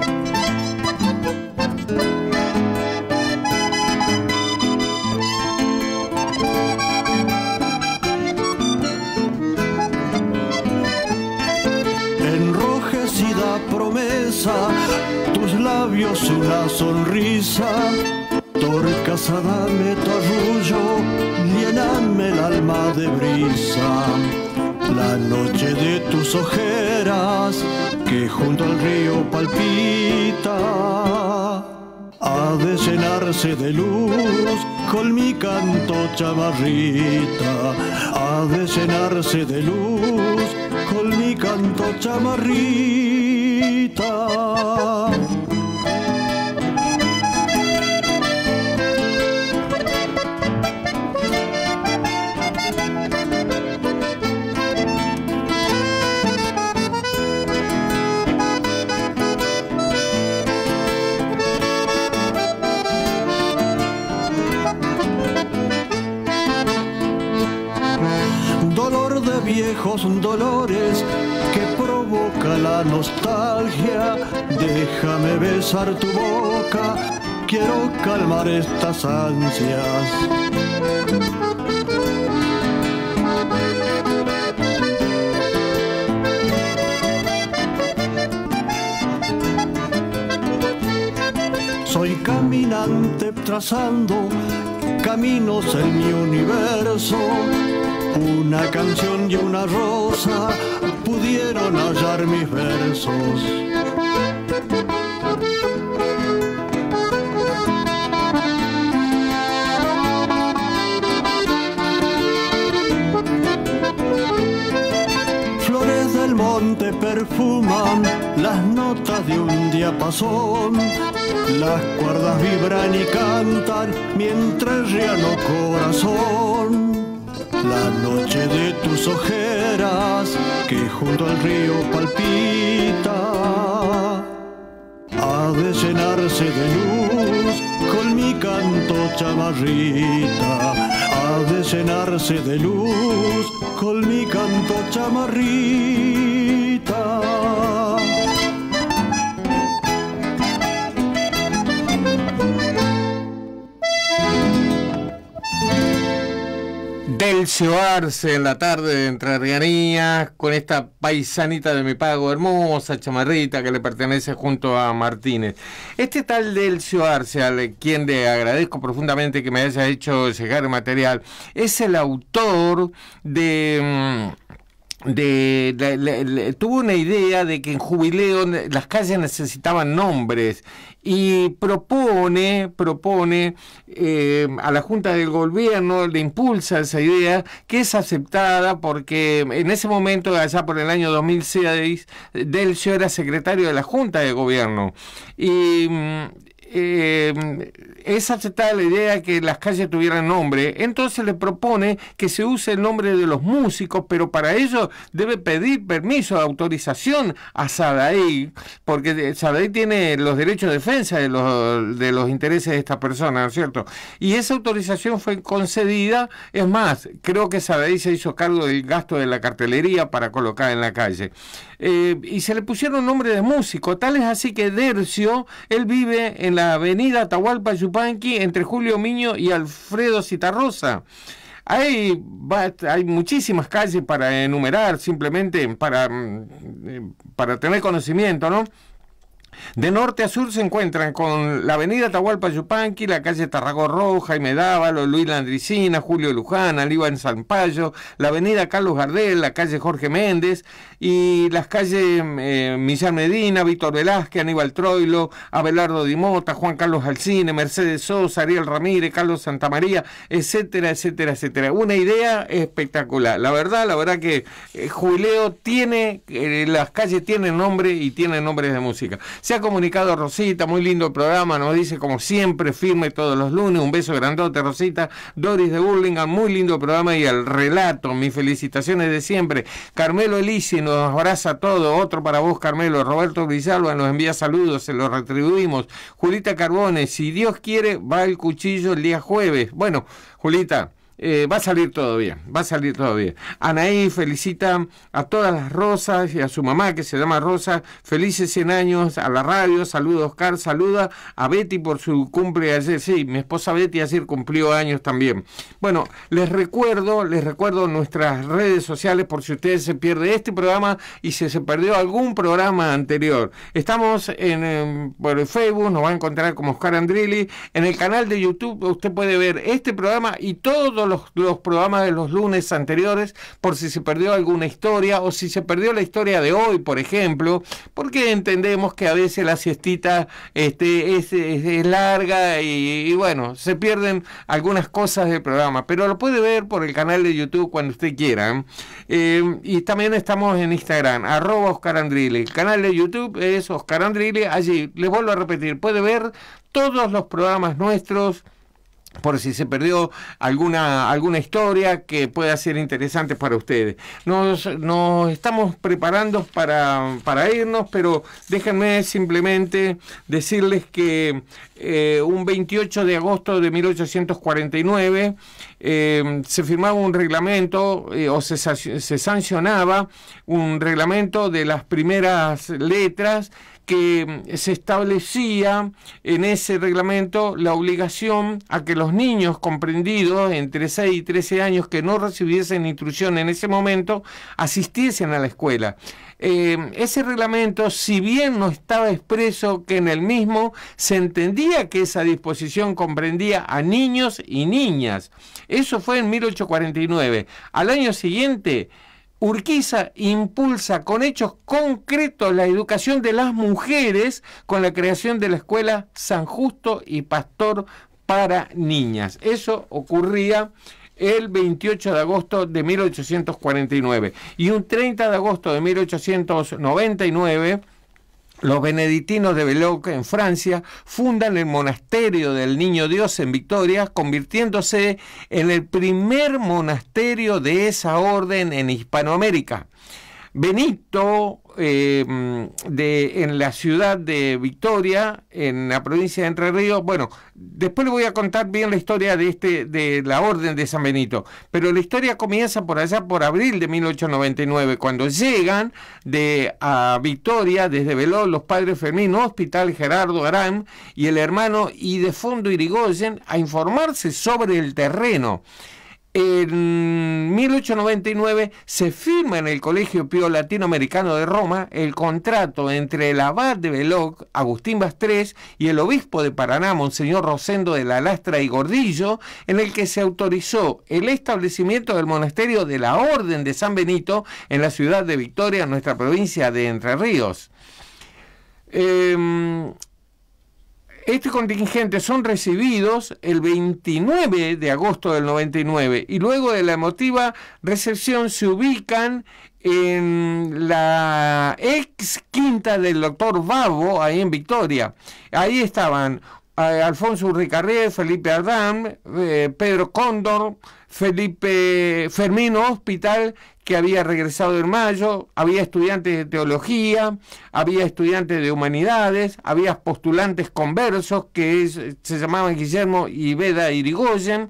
Enrojecida promesa, tus labios una sonrisa, torcasa dame tu arrullo, lléname el alma de brisa. La noche de tus ojeras, que junto al río palpita, ha de llenarse de luz con mi canto chamarrita. Ha de llenarse de luz con mi canto chamarrita. Viejos dolores que provoca la nostalgia, déjame besar tu boca, quiero calmar estas ansias. Soy caminante trazando caminos en mi universo. Una canción y una rosa pudieron hallar mis versos. horizonte perfuman las notas de un diapasón. Las cuerdas vibran y cantan mientras riano corazón. La noche de tus ojeras que junto al río palpita ha de llenarse de luz con mi canto chamarrita. Ha de llenarse de luz con mi canto chamarrita. Delcio Arce en la tarde de Entrerrianías con esta paisanita de mi pago, hermosa chamarrita que le pertenece junto a Martínez. Este tal Delcio Arce, al quien le agradezco profundamente que me haya hecho llegar el material, es el autor de... De, de, de, de, tuvo una idea de que en Jubileo las calles necesitaban nombres y propone propone eh, a la Junta del Gobierno, le impulsa esa idea que es aceptada porque en ese momento, allá por el año dos mil seis, Delcio era secretario de la Junta de Gobierno y Eh, es aceptada la idea que las calles tuvieran nombre, entonces le propone que se use el nombre de los músicos, pero para ello debe pedir permiso, autorización a SADAI, porque SADAI tiene los derechos de defensa de los, de los intereses de esta persona, ¿no es cierto? Y esa autorización fue concedida, es más, creo que SADAI se hizo cargo del gasto de la cartelería para colocar en la calle. Eh, y se le pusieron nombre de músico, tal es así que Delcio, él vive en la avenida Atahualpa Yupanqui entre Julio Miño y Alfredo Citarrosa. Hay, hay muchísimas calles para enumerar, simplemente para, para tener conocimiento, ¿no? De norte a sur se encuentran con la avenida Atahualpa Yupanqui, la calle Tarragó Roja, Jaime Dávalo, Luis Landricina, Julio Luján, Aníbal Zampayo, la avenida Carlos Gardel, la calle Jorge Méndez y las calles eh, Millán Medina, Víctor Velázquez, Aníbal Troilo, Abelardo Di Mota, Juan Carlos Alcine, Mercedes Sosa, Ariel Ramírez, Carlos Santamaría, etcétera, etcétera, etcétera. Una idea espectacular. La verdad, la verdad que eh, Jubileo tiene, eh, las calles tienen nombre y tienen nombres de música. Se ha comunicado Rosita, muy lindo el programa, nos dice como siempre, firme todos los lunes, un beso grandote Rosita. Doris de Burlingame, muy lindo el programa y el relato, mis felicitaciones de siempre. Carmelo Elisi nos abraza a todos, otro para vos Carmelo. Roberto Villalba nos envía saludos, se lo retribuimos. Julita Carbone, si Dios quiere va el cuchillo el día jueves. Bueno, Julita, Eh, va a salir todo bien, va a salir todo bien. Anaí felicita a todas las Rosas y a su mamá que se llama Rosa, felices cien años a la radio, saluda Oscar, saluda a Betty por su cumple ayer, sí, mi esposa Betty ayer cumplió años también. Bueno, les recuerdo, les recuerdo nuestras redes sociales por si ustedes se pierde este programa y si se perdió algún programa anterior. Estamos en, en por el Facebook, nos va a encontrar como Oscar Andrilli, en el canal de YouTube usted puede ver este programa y todos Los, los programas de los lunes anteriores por si se perdió alguna historia o si se perdió la historia de hoy, por ejemplo, porque entendemos que a veces la siestita este, es, es, es larga y, y bueno, se pierden algunas cosas del programa, pero lo puede ver por el canal de YouTube cuando usted quiera. Eh, y también estamos en Instagram, arroba Oscar Andrilli. El canal de YouTube es Oscar Andrilli, allí, les vuelvo a repetir, puede ver todos los programas nuestros por si se perdió alguna alguna historia que pueda ser interesante para ustedes. Nos, nos estamos preparando para, para irnos, pero déjenme simplemente decirles que eh, un veintiocho de agosto de mil ochocientos cuarenta y nueve eh, se firmaba un reglamento eh, o se, se sancionaba un reglamento de las primeras letras que se establecía en ese reglamento la obligación a que los niños comprendidos entre seis y trece años que no recibiesen instrucción en ese momento asistiesen a la escuela. Eh, ese reglamento, si bien no estaba expreso que en el mismo se entendía que esa disposición comprendía a niños y niñas. Eso fue en mil ochocientos cuarenta y nueve. Al año siguiente, Urquiza impulsa con hechos concretos la educación de las mujeres con la creación de la escuela San Justo y Pastor para niñas. Eso ocurría el veintiocho de agosto de mil ochocientos cuarenta y nueve. Y un treinta de agosto de mil ochocientos noventa y nueve, los benedictinos de Belloc, en Francia, fundan el monasterio del Niño Dios en Victoria, convirtiéndose en el primer monasterio de esa orden en Hispanoamérica. Benito, eh, de, en la ciudad de Victoria, en la provincia de Entre Ríos, bueno, después le voy a contar bien la historia de este de la orden de San Benito, pero la historia comienza por allá por abril de mil ochocientos noventa y nueve, cuando llegan de a Victoria desde Beló los padres Fermín Hospital, Gerardo Aram y el hermano Idefondo Irigoyen a informarse sobre el terreno. En mil ochocientos noventa y nueve se firma en el Colegio Pío Latinoamericano de Roma el contrato entre el abad de Belloc, Agustín Bastrés, y el obispo de Paraná, Monseñor Rosendo de la Lastra y Gordillo, en el que se autorizó el establecimiento del monasterio de la Orden de San Benito en la ciudad de Victoria, en nuestra provincia de Entre Ríos. Eh, Este contingente son recibidos el veintinueve de agosto del noventa y nueve y luego de la emotiva recepción se ubican en la ex quinta del doctor Babo, ahí en Victoria. Ahí estaban eh, Alfonso Urricarrié, Felipe Ardán, eh, Pedro Cóndor, Felipe Fermín Hospital, que había regresado en mayo, había estudiantes de teología, había estudiantes de humanidades, había postulantes conversos que es, se llamaban Guillermo y Beda Irigoyen,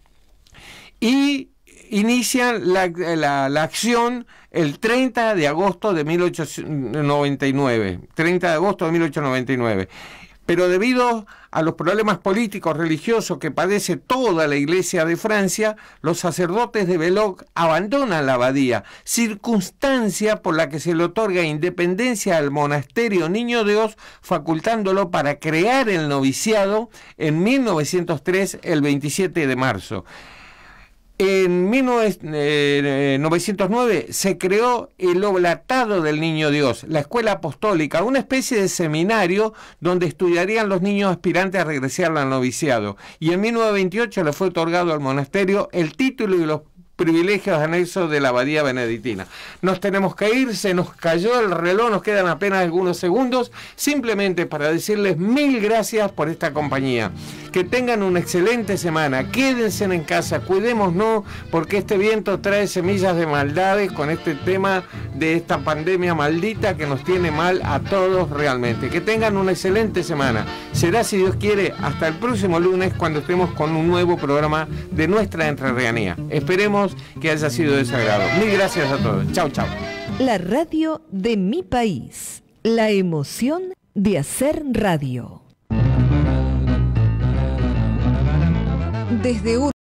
y inician la, la, la acción el treinta de agosto de mil ochocientos noventa y nueve, treinta de agosto de mil ochocientos noventa y nueve. Pero debido a los problemas políticos religiosos que padece toda la Iglesia de Francia, los sacerdotes de Belloc abandonan la abadía, circunstancia por la que se le otorga independencia al monasterio Niño Dios, facultándolo para crear el noviciado en mil novecientos tres, el veintisiete de marzo. En mil novecientos nueve se creó el Oblatado del Niño Dios, la escuela apostólica, una especie de seminario donde estudiarían los niños aspirantes a regresar al noviciado. Y en mil novecientos veintiocho le fue otorgado al monasterio el título y los privilegios anexos de la abadía benedictina. Nos tenemos que ir, se nos cayó el reloj, nos quedan apenas algunos segundos, simplemente para decirles mil gracias por esta compañía. Que tengan una excelente semana, quédense en casa, cuidémonos, porque este viento trae semillas de maldades con este tema de esta pandemia maldita que nos tiene mal a todos realmente. Que tengan una excelente semana. Será, si Dios quiere, hasta el próximo lunes, cuando estemos con un nuevo programa de nuestra entrerrianía. Esperemos que haya sido de su agrado. Mil gracias a todos. Chau, chau. La radio de mi país. La emoción de hacer radio. Desde